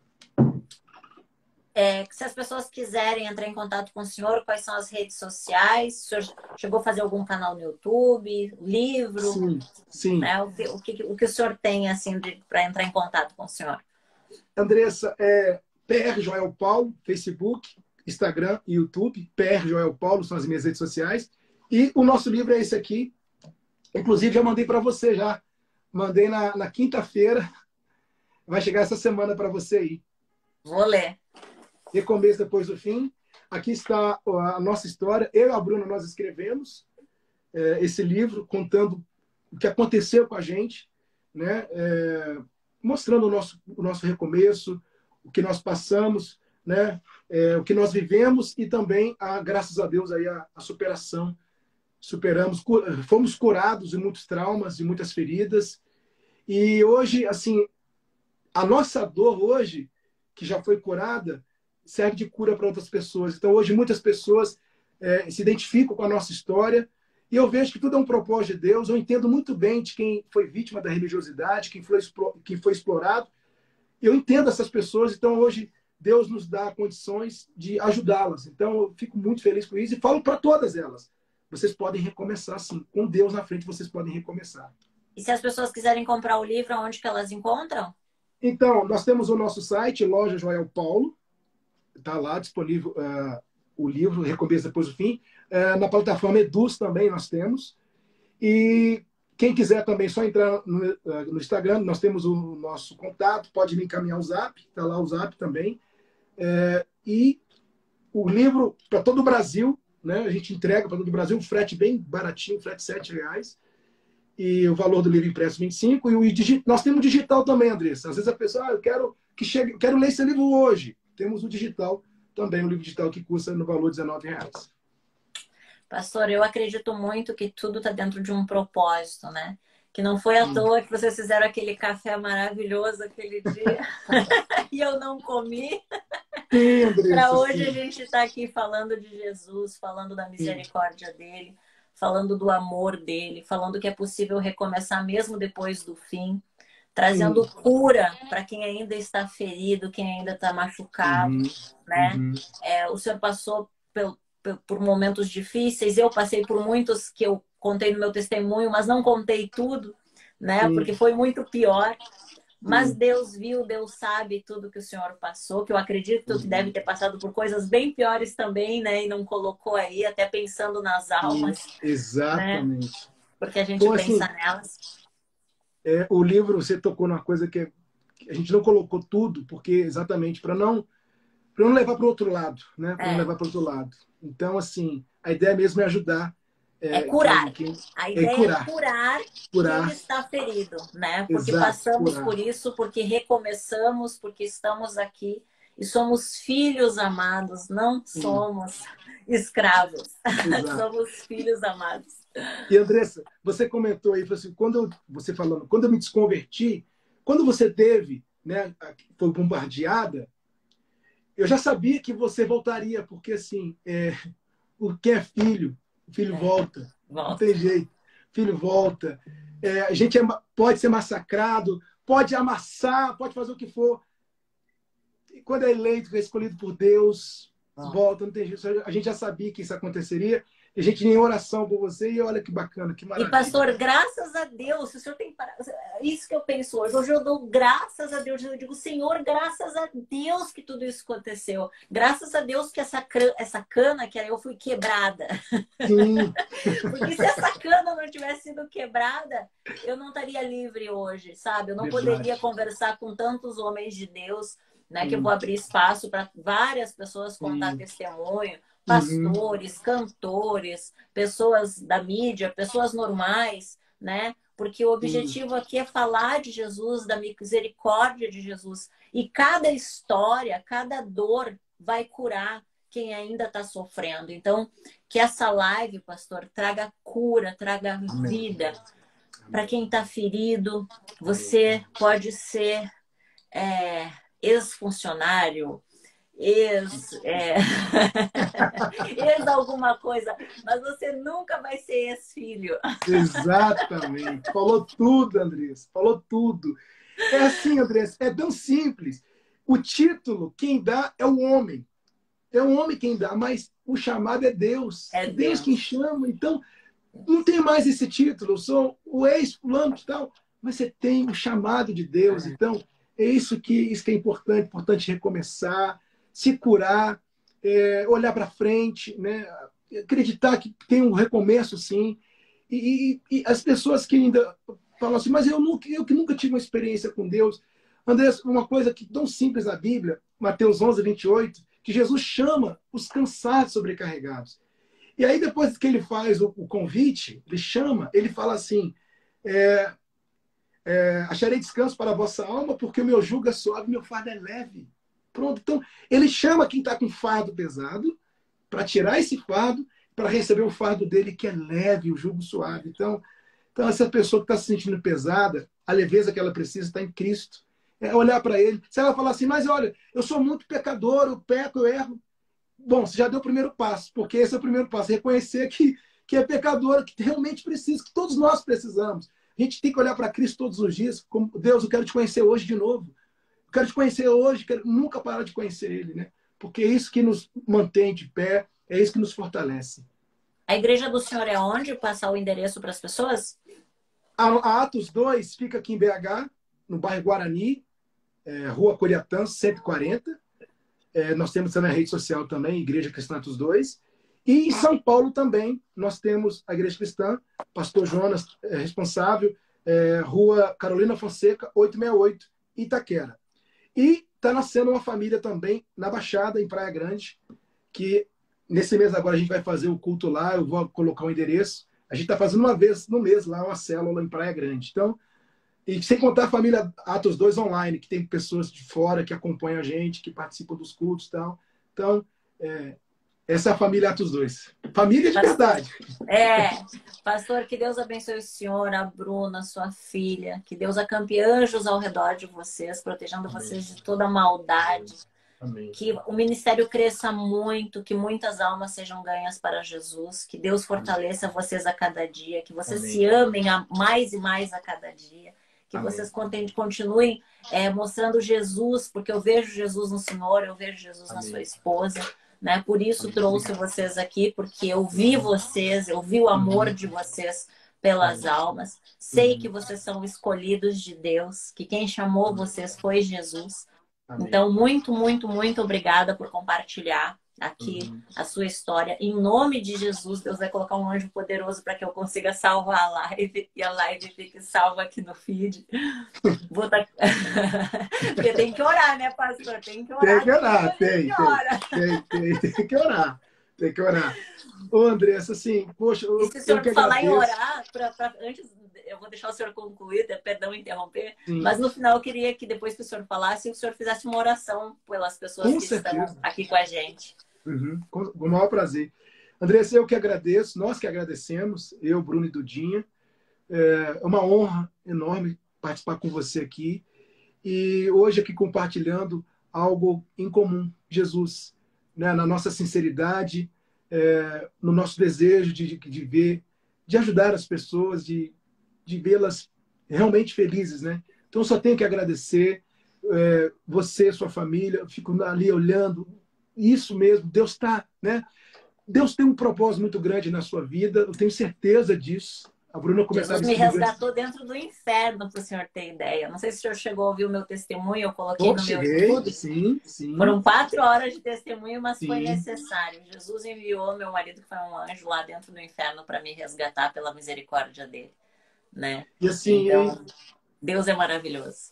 Se as pessoas quiserem entrar em contato com o senhor, quais são as redes sociais? O senhor chegou a fazer algum canal no YouTube, livro? Sim, sim. Né? O que o senhor tem assim para entrar em contato com o senhor? Andressa, PR Joel Paulo, Facebook, Instagram e YouTube. PR Joel Paulo são as minhas redes sociais. E o nosso livro é esse aqui. Inclusive, já mandei para você já. Mandei na quinta-feira. Vai chegar essa semana para você aí. Vou ler. Recomeço depois do fim. Aqui está a nossa história. Eu e a Bruna, nós escrevemos esse livro contando o que aconteceu com a gente, né? Mostrando o nosso recomeço, o que nós passamos, né? O que nós vivemos e também, graças a Deus, aí a superação. Superamos, fomos curados de muitos traumas, de muitas feridas. E hoje, assim, a nossa dor hoje, que já foi curada, serve de cura para outras pessoas. Então, hoje, muitas pessoas se identificam com a nossa história e eu vejo que tudo é um propósito de Deus. Eu entendo muito bem de quem foi vítima da religiosidade, quem foi explorado. Eu entendo essas pessoas, então hoje Deus nos dá condições de ajudá-las. Então, eu fico muito feliz com isso e falo para todas elas. Vocês podem recomeçar, sim. Com Deus na frente, vocês podem recomeçar. E se as pessoas quiserem comprar o livro, onde que elas encontram? Então, nós temos o nosso site, Loja Joel Paulo. Está lá disponível o livro, Recomeço Depois do Fim. Na plataforma Eduz também nós temos. E quem quiser também, só entrar no Instagram, nós temos o nosso contato, pode me encaminhar o Zap, está lá o Zap também. E o livro para todo o Brasil, né? A gente entrega para todo o Brasil, um frete bem baratinho, frete R$7. E o valor do livro impresso 25. Nós temos digital também, Andressa. Às vezes a pessoa, eu quero quero ler esse livro hoje. Temos o digital também, o livro digital que custa no valor de R$19. Pastor, eu acredito muito que tudo está dentro de um propósito, né? Que não foi à toa que vocês fizeram aquele café maravilhoso aquele dia e eu não comi. Para hoje a gente está aqui falando de Jesus, falando da misericórdia dele, falando do amor dele, falando que é possível recomeçar mesmo depois do fim, trazendo cura para quem ainda está ferido, quem ainda está machucado, né? O senhor passou por momentos difíceis, eu passei por muitos que eu contei no meu testemunho, mas não contei tudo, né? Porque foi muito pior. Mas Deus viu, Deus sabe tudo que o senhor passou, que eu acredito que deve ter passado por coisas bem piores também, né? E não colocou aí, até pensando nas almas. Exatamente. Né? Porque a gente pensa assim, nelas. O livro, você tocou numa coisa que a gente não colocou tudo, porque exatamente para não levar para o outro lado, né? Para não levar para o outro lado. Então, assim, a ideia mesmo é ajudar. Curar. A ideia é curar quem está ferido, né? Porque passamos por isso, porque recomeçamos, porque estamos aqui e somos filhos amados, não somos escravos. Somos filhos amados. E, Andressa, você comentou aí, assim, quando eu me desconverti, quando você teve, né, foi bombardeada, eu já sabia que você voltaria, porque, assim, o que é filho, o filho volta. Não tem jeito. Filho volta. A gente pode ser massacrado, pode amassar, pode fazer o que for. E quando é eleito, é escolhido por Deus, volta, não tem jeito. A gente já sabia que isso aconteceria. A gente tinha oração por você e olha que bacana, que maravilha. E, pastor, graças a Deus, o senhor tem isso que eu penso hoje. Hoje eu dou graças a Deus. Eu digo, Senhor, graças a Deus que tudo isso aconteceu. Graças a Deus que essa cana que eu fui quebrada. Sim. Porque se essa cana não tivesse sido quebrada, eu não estaria livre hoje, sabe? Eu não poderia conversar com tantos homens de Deus, né? Que eu vou abrir espaço para várias pessoas contar testemunho. Pastores, cantores, pessoas da mídia, pessoas normais, né? Porque o objetivo aqui é falar de Jesus, da misericórdia de Jesus. E cada história, cada dor vai curar quem ainda está sofrendo. Então, que essa live, pastor, traga cura, traga vida. Para quem está ferido, você pode ser ex-funcionário, Isso, é. Ex alguma coisa, mas você nunca vai ser ex-filho. Exatamente. Falou tudo, Andressa. Falou tudo. É assim, Andressa, é tão simples. O título, quem dá é o homem. É o homem quem dá, mas o chamado é Deus. É É Deus quem Deus. chama. Então, não tem mais esse título. Eu sou o ex-fulano e tal. Mas você tem o chamado de Deus. Então, é isso que é importante. Importante recomeçar, se curar, olhar para frente, né? Acreditar que tem um recomeço, sim. E as pessoas que ainda falam assim, mas eu que nunca tive uma experiência com Deus. André, uma coisa que tão simples na Bíblia, Mateus 11:28, que Jesus chama os cansados sobrecarregados. E aí, depois que ele faz o convite, ele chama, ele fala assim: é, acharei descanso para a vossa alma, porque o meu jugo é suave, meu fardo é leve. Pronto. Então, ele chama quem está com fardo pesado para tirar esse fardo, para receber o fardo dele que é leve, o jugo suave. Então essa pessoa que está se sentindo pesada, a leveza que ela precisa está em Cristo. É olhar para ele. Se ela falar assim, mas olha, eu sou muito pecador, eu peco, eu erro. Bom, você já deu o primeiro passo, porque esse é o primeiro passo, reconhecer que é pecador, que realmente precisa, que todos nós precisamos. A gente tem que olhar para Cristo todos os dias, como Deus, eu quero te conhecer hoje de novo. Eu quero te conhecer hoje, quero nunca parar de conhecer Ele, né? Porque é isso que nos mantém de pé, é isso que nos fortalece. A igreja do Senhor é onde? Passar o endereço para as pessoas? A Atos 2 fica aqui em BH, no bairro Guarani, Rua Coriatã, 140. Nós temos também a rede social também, Igreja Cristã Atos 2. E em São Paulo também nós temos a Igreja Cristã, Pastor Jonas responsável, Rua Carolina Fonseca, 868, Itaquera. E está nascendo uma família também na Baixada, em Praia Grande, que nesse mês agora a gente vai fazer o culto lá, eu vou colocar o endereço. A gente está fazendo uma vez no mês lá uma célula em Praia Grande. Então, e sem contar a família Atos 2 online, que tem pessoas de fora que acompanham a gente, que participam dos cultos e tal. Então, essa é a família Atos 2. Família de Pastor, verdade. pastor, que Deus abençoe o senhor, a Bruna, sua filha. Que Deus acampe anjos ao redor de vocês, protegendo Amém. vocês de toda maldade. Amém. Que o ministério cresça muito, que muitas almas sejam ganhas para Jesus, que Deus fortaleça vocês a cada dia, que vocês Amém. se amem mais e mais a cada dia, que Amém. vocês continuem mostrando Jesus, porque eu vejo Jesus no Senhor, eu vejo Jesus na sua esposa, né? Por isso trouxe vocês aqui, porque eu vi vocês, eu vi o amor de vocês pelas almas, sei que vocês são escolhidos de Deus, que quem chamou vocês foi Jesus. Amém. Então, muito, muito, muito obrigada por compartilhar aqui a sua história. Em nome de Jesus, Deus vai colocar um anjo poderoso para que eu consiga salvar a live e a live fique salva aqui no feed. Porque tem que orar, né, pastor? Tem que orar. Tem que orar, tem que orar. Tem que orar. Ô, Andressa, assim, poxa, E se o senhor que falar em agradeço. orar, antes eu vou deixar o senhor concluir, perdão interromper, Sim. mas no final eu queria que depois que o senhor falasse, o senhor fizesse uma oração pelas pessoas Com que certeza. estão aqui com a gente. Com o maior prazer. Andressa, eu que agradeço, nós que agradecemos, eu, Bruno e Dudinha. É uma honra enorme participar com você aqui. E hoje aqui compartilhando algo em comum, Jesus, né? Na nossa sinceridade, no nosso desejo de ver, de ajudar as pessoas, de vê-las realmente felizes, né? Então, eu só tenho que agradecer você, sua família, eu fico ali olhando, isso mesmo, Deus está, né? Deus tem um propósito muito grande na sua vida, eu tenho certeza disso. A Bruna começava Jesus me resgatou dentro do inferno, para o senhor ter ideia. Não sei se o senhor chegou a ouvir o meu testemunho, eu coloquei no meu YouTube. Sim, sim. Foram 4 horas de testemunho, mas foi necessário. Jesus enviou meu marido, que foi um anjo, lá dentro do inferno para me resgatar pela misericórdia dele, né? E assim, então, Deus é maravilhoso.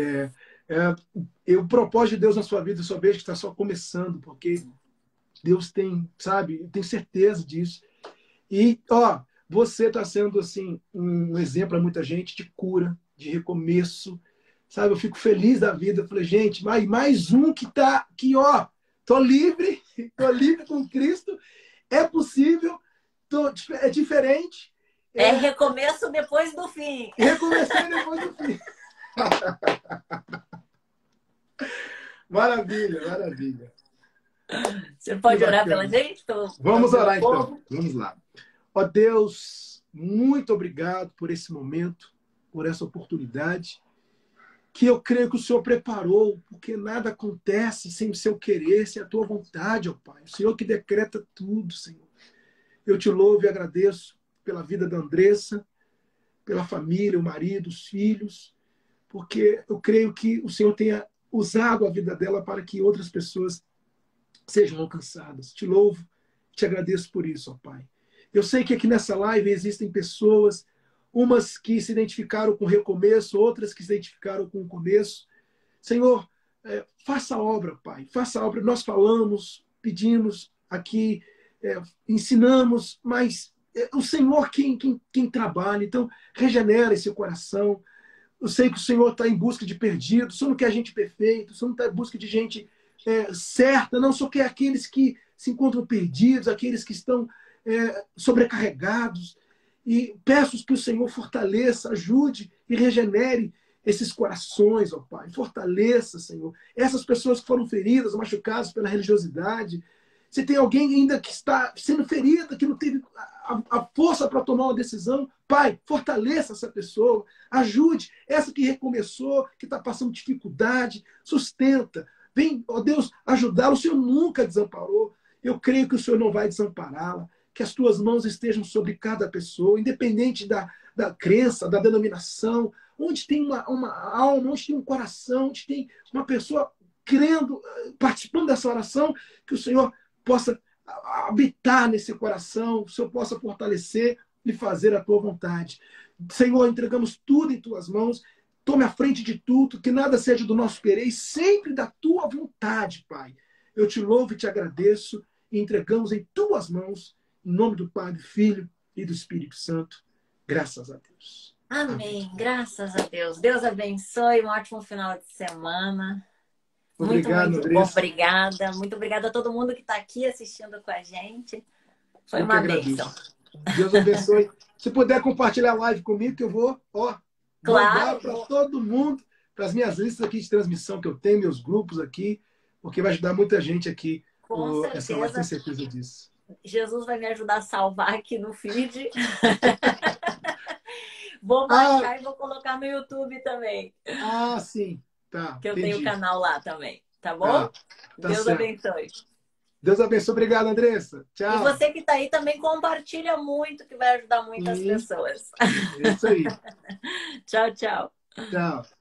O propósito de Deus na sua vida, eu só vejo que está só começando, porque Deus tem, sabe, eu tenho certeza disso. E, ó, você está sendo, assim, um exemplo para muita gente de cura, de recomeço, sabe? Eu fico feliz da vida. Eu falei, gente, mais um que tá aqui, ó, tô livre com Cristo, é possível, é diferente. É recomeço depois do fim. Recomeçar depois do fim. Maravilha, maravilha. Você Que pode orar pela bacana. gente? Vamos Pelo orar então. povo? Vamos lá. Ó Deus, muito obrigado por esse momento, por essa oportunidade, que eu creio que o Senhor preparou, porque nada acontece sem o seu querer, sem a tua vontade, ó Pai. O Senhor que decreta tudo, Senhor. Eu te louvo e agradeço pela vida da Andressa, pela família, o marido, os filhos, porque eu creio que o Senhor tenha usado a vida dela para que outras pessoas sejam alcançadas. Te louvo, te agradeço por isso, ó Pai. Eu sei que aqui nessa live existem pessoas, umas que se identificaram com o recomeço, outras que se identificaram com o começo. Senhor, faça a obra, Pai, faça a obra. Nós falamos, pedimos aqui, ensinamos, mas o Senhor quem trabalha. Então, regenera esse coração. Eu sei que o Senhor está em busca de perdidos, o Senhor não quer gente perfeita, o Senhor não está em busca de gente certa, não, só quer aqueles que se encontram perdidos, aqueles que estão sobrecarregados. E peço que o Senhor fortaleça, ajude e regenere esses corações, ó Pai. Fortaleça, Senhor, essas pessoas que foram feridas, machucadas pela religiosidade. Se tem alguém ainda que está sendo ferida, que não teve a força para tomar uma decisão, Pai, fortaleça essa pessoa, ajude essa que recomeçou, que está passando dificuldade, sustenta. Vem, ó Deus, ajudá-la. O Senhor nunca desamparou. Eu creio que o Senhor não vai desampará-la. Que as tuas mãos estejam sobre cada pessoa, independente da crença, da denominação, onde tem uma alma, onde tem um coração, onde tem uma pessoa crendo, participando dessa oração, que o Senhor possa habitar nesse coração, o Senhor possa fortalecer e fazer a tua vontade. Senhor, entregamos tudo em tuas mãos, tome a frente de tudo, que nada seja do nosso querer e sempre da tua vontade, Pai. Eu te louvo e te agradeço e entregamos em tuas mãos, em nome do Pai, do Filho e do Espírito Santo. Graças a Deus. Amém. Graças a Deus. Deus abençoe. Um ótimo final de semana. Muito, Obrigado, muito Andressa. obrigada. Muito obrigada a todo mundo que está aqui assistindo com a gente. Foi Eu que uma bênção. agradeço. Deus abençoe. Se puder compartilhar a live comigo, que eu vou mandar Claro, para todo mundo, para as minhas listas aqui de transmissão que eu tenho, meus grupos aqui, porque vai ajudar muita gente aqui. com Essa live, tenho certeza. certeza disso. Jesus vai me ajudar a salvar aqui no feed. Vou Ah, baixar e vou colocar no YouTube também. sim. Tá, Que eu tenho o entendi. canal lá também. Tá bom? Tá, tá Deus certo. abençoe. Deus abençoe. Obrigado, Andressa. E Tchau. você que está aí também compartilha muito, que vai ajudar muitas Sim, pessoas. é isso aí. Tchau, tchau. Tchau.